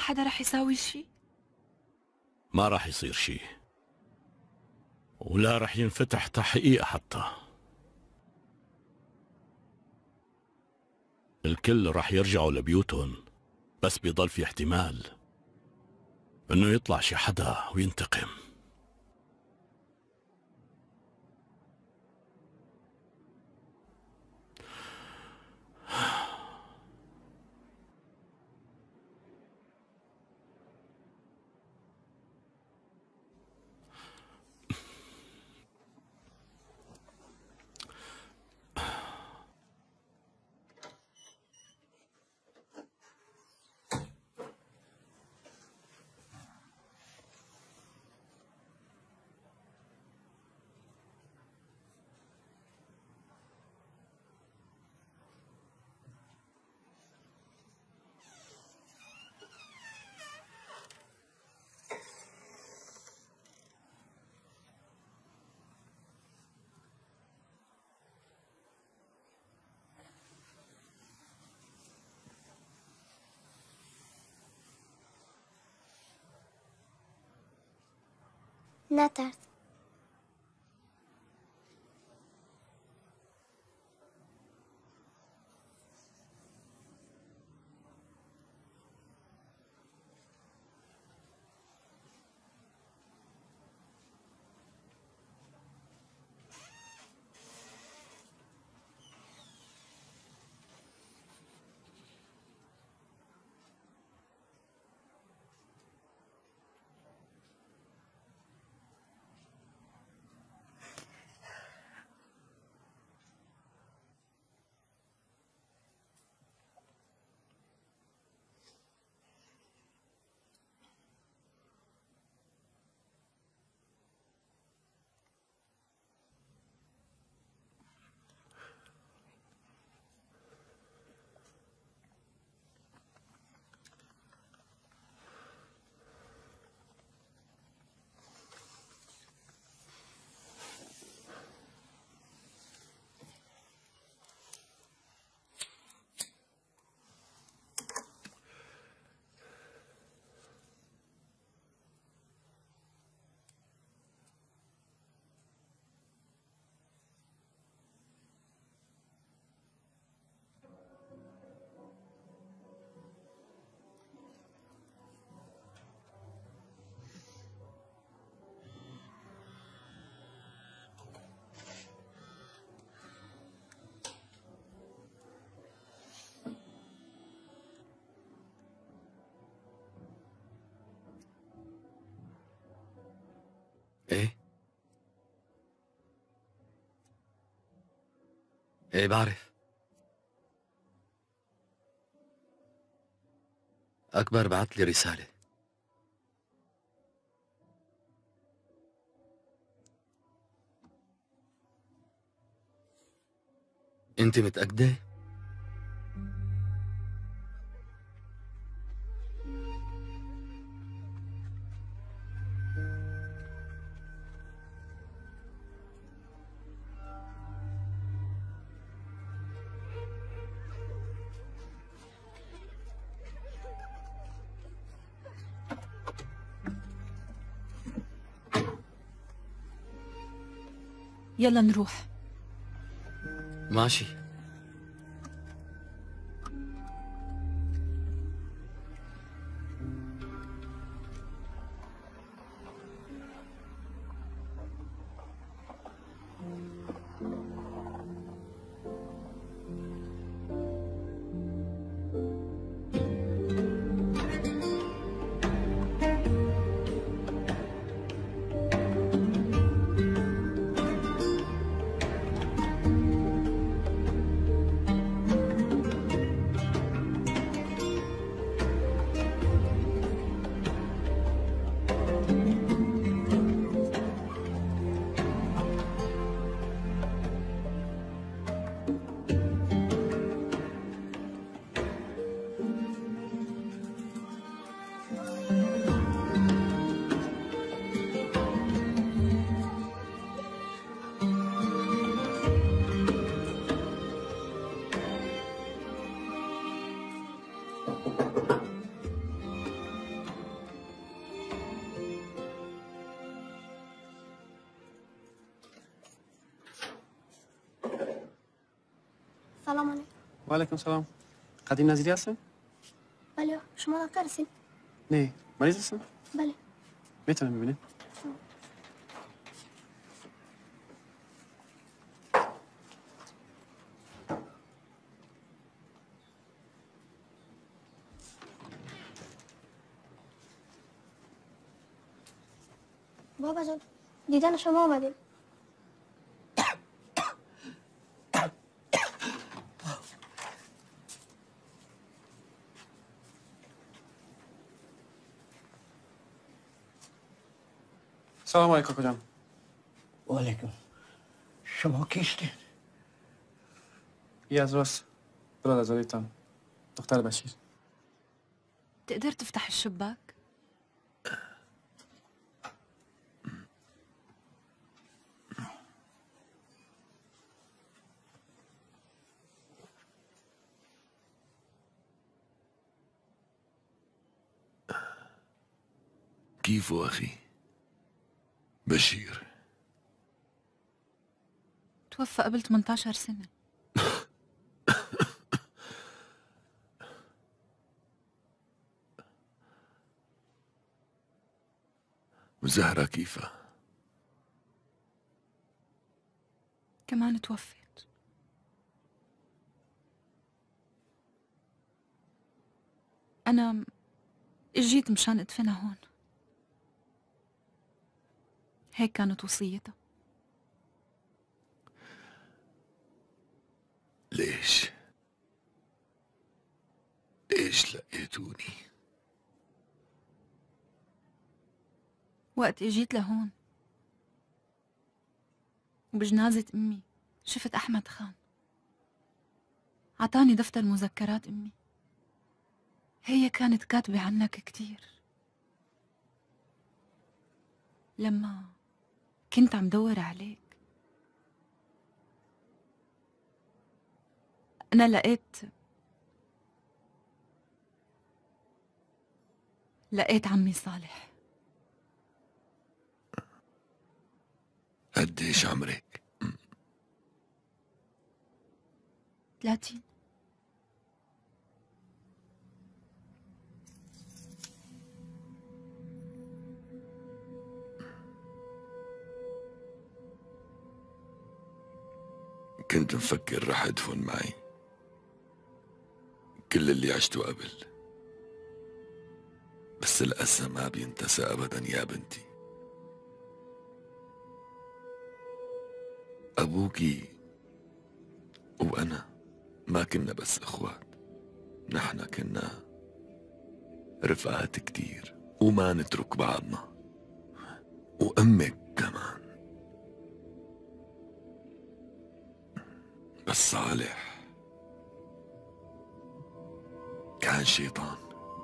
حدا رح يساوي شي؟ ما رح يصير شي، ولا رح ينفتح تحقيق حتى. الكل رح يرجعوا لبيوتهم، بس بيضل في احتمال انه يطلع شي حدا وينتقم. نترس. ايه ايه بعرف. أكبر بعت لي رسالة. أنت متأكدة؟ يلا نروح. ماشي. سلام علیکم. و علیکم سلام. قدیم نظیری هستن؟ بله. شما دکتر هستین؟ نه. مریض هستن؟ بله. میتونم ببینیم؟ بابا جان دیدن شما آمدیم. سلام علیکم کاکا جان. و علیکم. شما کیستین؟ یه از راست برادر زادیتان دختر بشیر. تقدر تفتح الشباك؟ كيفو أخي؟ بشير توفى قبل ثمانية عشر سنة. وزهرة كيفها؟ كمان توفت. أنا اجيت مشان ادفنها هون. هيك كانت وصيتها. ليش؟ ليش لقيتوني؟ وقت اجيت لهون وبجنازة أمي شفت أحمد خان عطاني دفتر مذكرات أمي. هي كانت كاتبة عنك كتير. لما كنت عم دور عليك أنا لقيت لقيت عمي صالح. قديش عمرك؟ ثلاثين. كنت مفكر رح ادفن معي كل اللي عشته قبل، بس الأسى ما بينتسى أبدا يا بنتي. أبوكي وأنا ما كنا بس إخوات، نحن كنا رفقات كتير وما نترك بعضنا. وأمك كمان. بس صالح كان شيطان.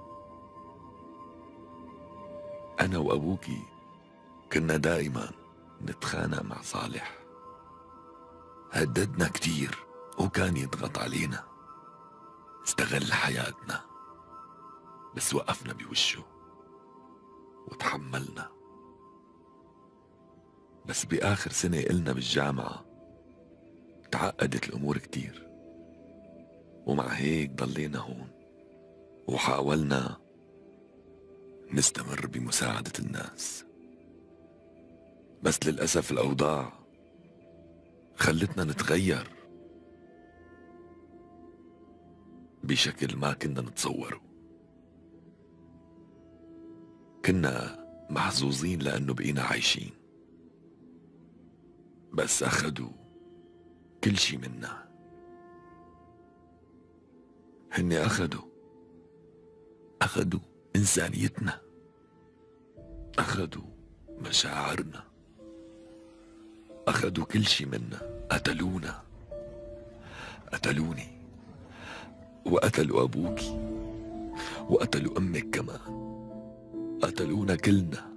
أنا وأبوكي كنا دائما نتخانق مع صالح. هددنا كتير وكان يضغط علينا، استغل حياتنا، بس وقفنا بوشه وتحملنا. بس بآخر سنة إلنا بالجامعة تعقدت الأمور كتير، ومع هيك ضلينا هون وحاولنا نستمر بمساعدة الناس. بس للأسف الأوضاع خلتنا نتغير بشكل ما كنا نتصوره. كنا محظوظين لأنه بقينا عايشين، بس أخدوا كل شي منا. هن أخدوا أخدوا إنسانيتنا، أخدوا مشاعرنا، أخدوا كل شي منا. قتلونا، قتلوني، وقتلوا أبوكي، وقتلوا أمك كمان، قتلونا كلنا.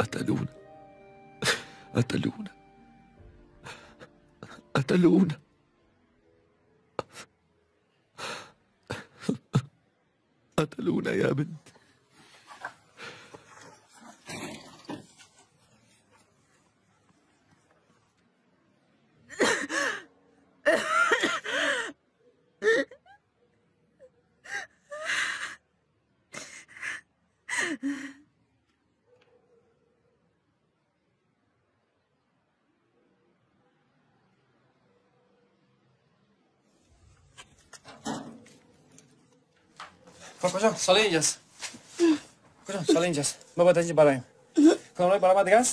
قتلونا قتلونا قتلونا قتلونا يا بنت. کجا؟ سال اینجاست. کجا؟ سال اینجاست. ما باید اینجا برایم. کامرای برای ما دیگه است؟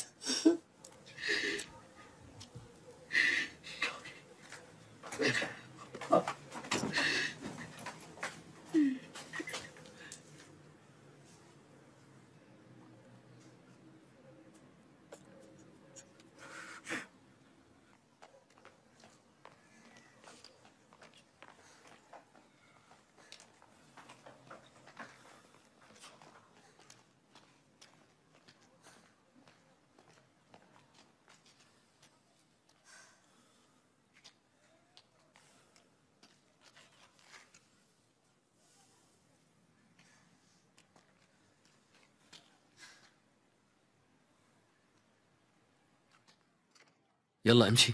يلا امشي.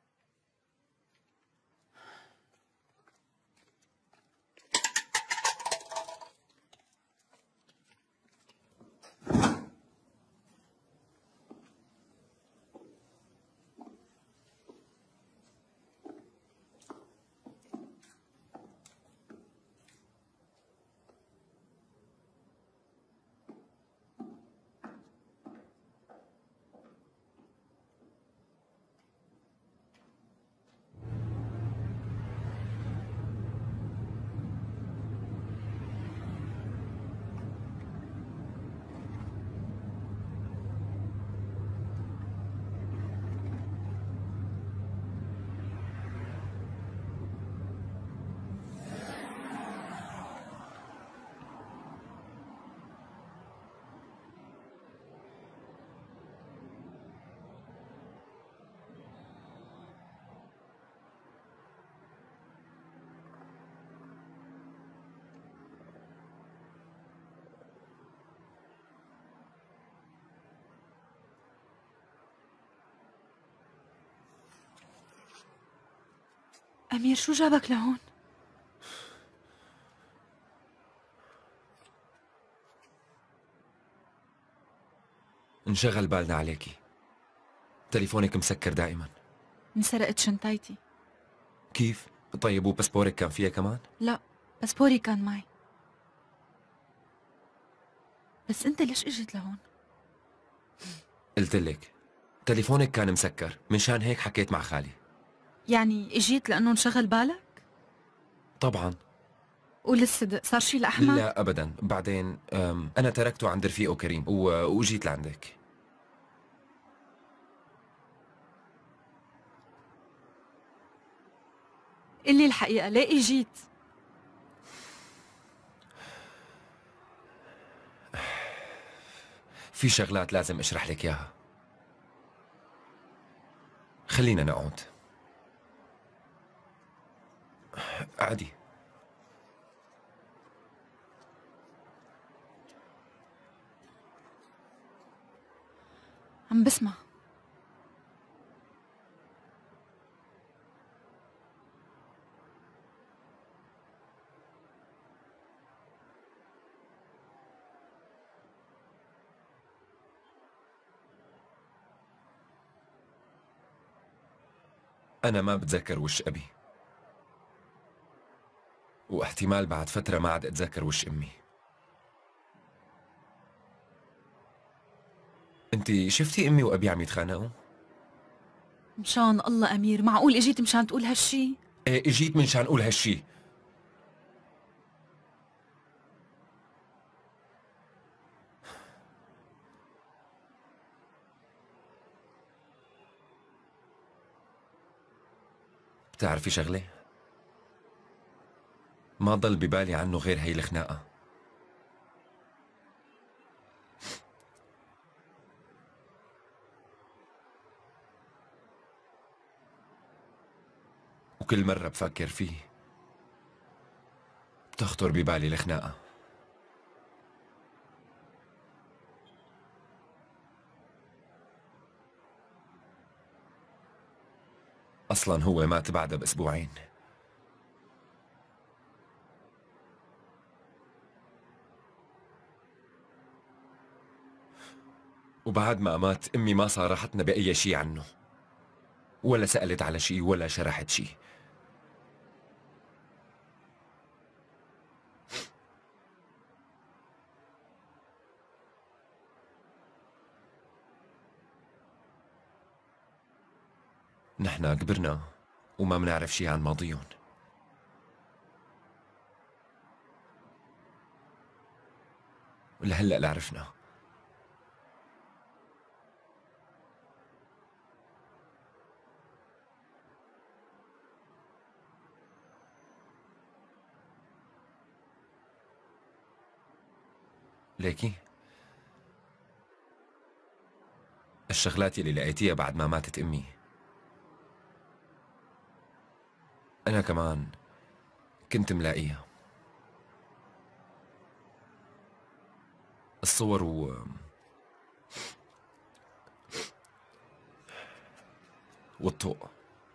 أمير شو جابك لهون؟ انشغل بالنا عليكي. تليفونك مسكر دائما. انسرقت شنطتي. كيف؟ طيب وباسبورك كان فيها كمان؟ لا باسبوري كان معي. بس أنت ليش اجيت لهون؟ قلت لك تليفونك كان مسكر، منشان هيك حكيت مع خالي. يعني اجيت لأنه انشغل بالك؟ طبعا. قول الصدق، صار شي لأحمد؟ لا أبدا، بعدين أنا تركته عند رفيقه كريم و... وجيت لعندك. قلي الحقيقة، ليه اجيت؟ في شغلات لازم أشرح لك إياها. خلينا نقعد. عادي. عم بسمع. أنا ما بتذكر وش أبي، واحتمال بعد فترة ما عاد أتذكر وش أمي. أنتِ شفتي أمي وأبي عم يتخانقوا؟ مشان الله أمير، معقول اجيت مشان تقول هالشي؟ إيه اجيت منشان أقول هالشي. بتعرفي شغلة؟ ما ضل ببالي عنه غير هي الخناقة. وكل مرة بفكر فيه بتخطر ببالي الخناقة. أصلاً هو مات بعدها بأسبوعين. وبعد ما مات أمي ما صارحتنا بأي شي عنه، ولا سألت على شي ولا شرحت شي. نحنا كبرنا وما منعرف شي عن ماضيهم. ولهلأ لا عرفنا. ليكي الشغلات اللي لقيتيها بعد ما ماتت أمي أنا كمان كنت ملاقيها. الصور و والطوق.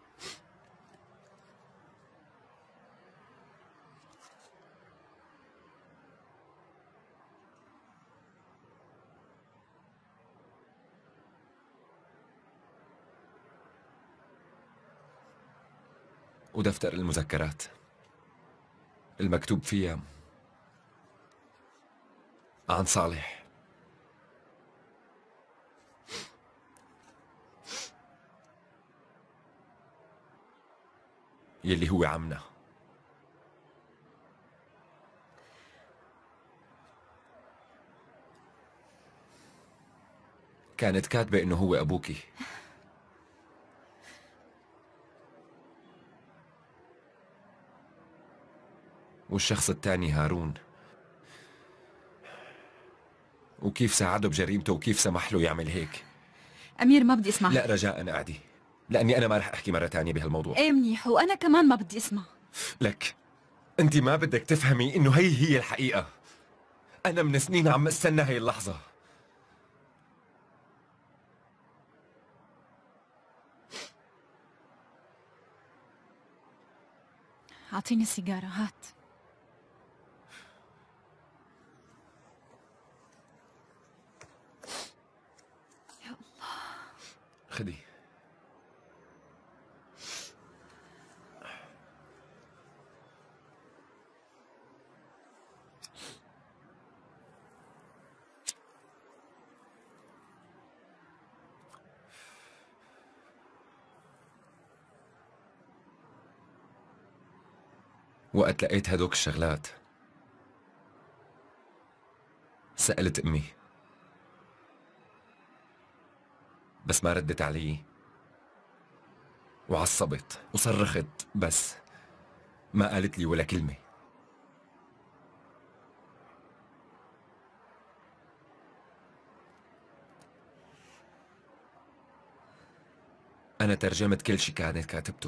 ودفتر المذكرات المكتوب فيها عن صالح. يلي هو عمنا. كانت كاتبة إنه هو أبوكي. والشخص الثاني هارون، وكيف ساعده بجريمته وكيف سمح له يعمل هيك. أمير ما بدي اسمع. لا رجاء أعدي، لأني أنا ما رح أحكي مرة ثانية بهالموضوع. ايه منيح، وأنا كمان ما بدي اسمع. لك أنت ما بدك تفهمي إنه هي هي الحقيقة. أنا من سنين عم استنى هي اللحظة. أعطيني سيجارة، هات. يا الله. خدي. وقت لقيت هدوك الشغلات سألت أمي، بس ما ردت علي، وعصبت وصرخت بس ما قالت لي ولا كلمة. أنا ترجمت كل شي كانت كاتبته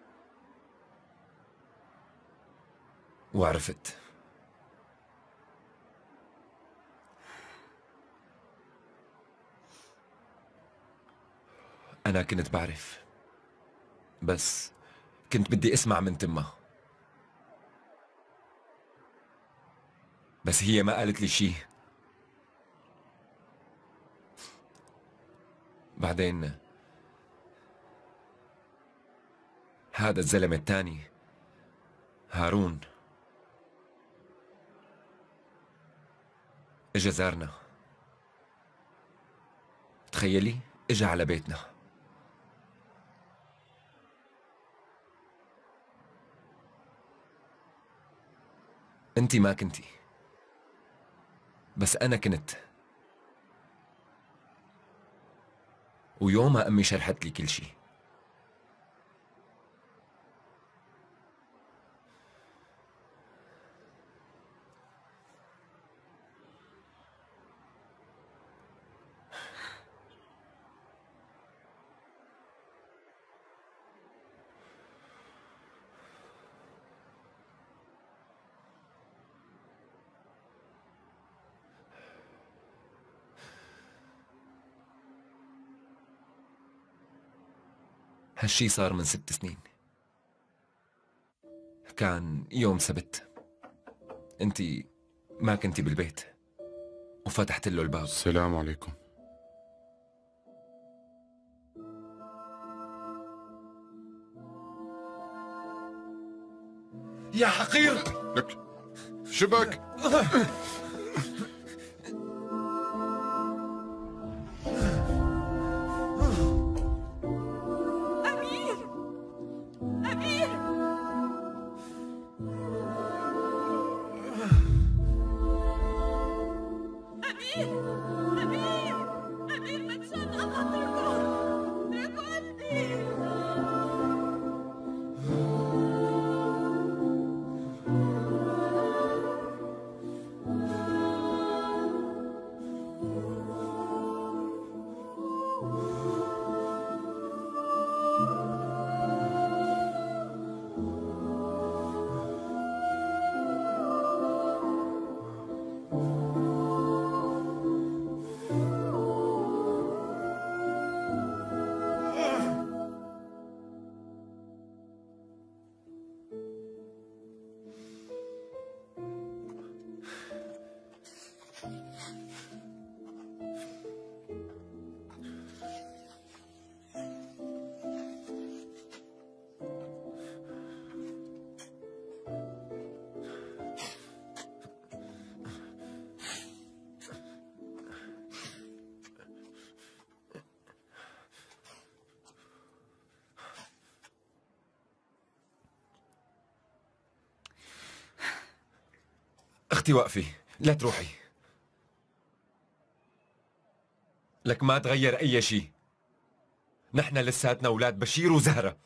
وعرفت. أنا كنت بعرف، بس كنت بدي أسمع من تمها، بس هي ما قالت لي شي. بعدين هذا الزلمة الثاني هارون اجا زارنا. تخيلي اجا على بيتنا. انتي ما كنتي، بس انا كنت. ويومها امي شرحت لي كل شي. هالشي صار من ست سنين. كان يوم سبت، انتي ما كنتي بالبيت وفتحت له الباب. السلام عليكم. يا حقير لك شبك. أمير أمير أمير أمير أمير متشان الله اتركوا اتركوا قلبي. اختي وقفي، لا تروحي. لك ما تغير اي شيء، نحن لساتنا اولاد بشير وزهرة.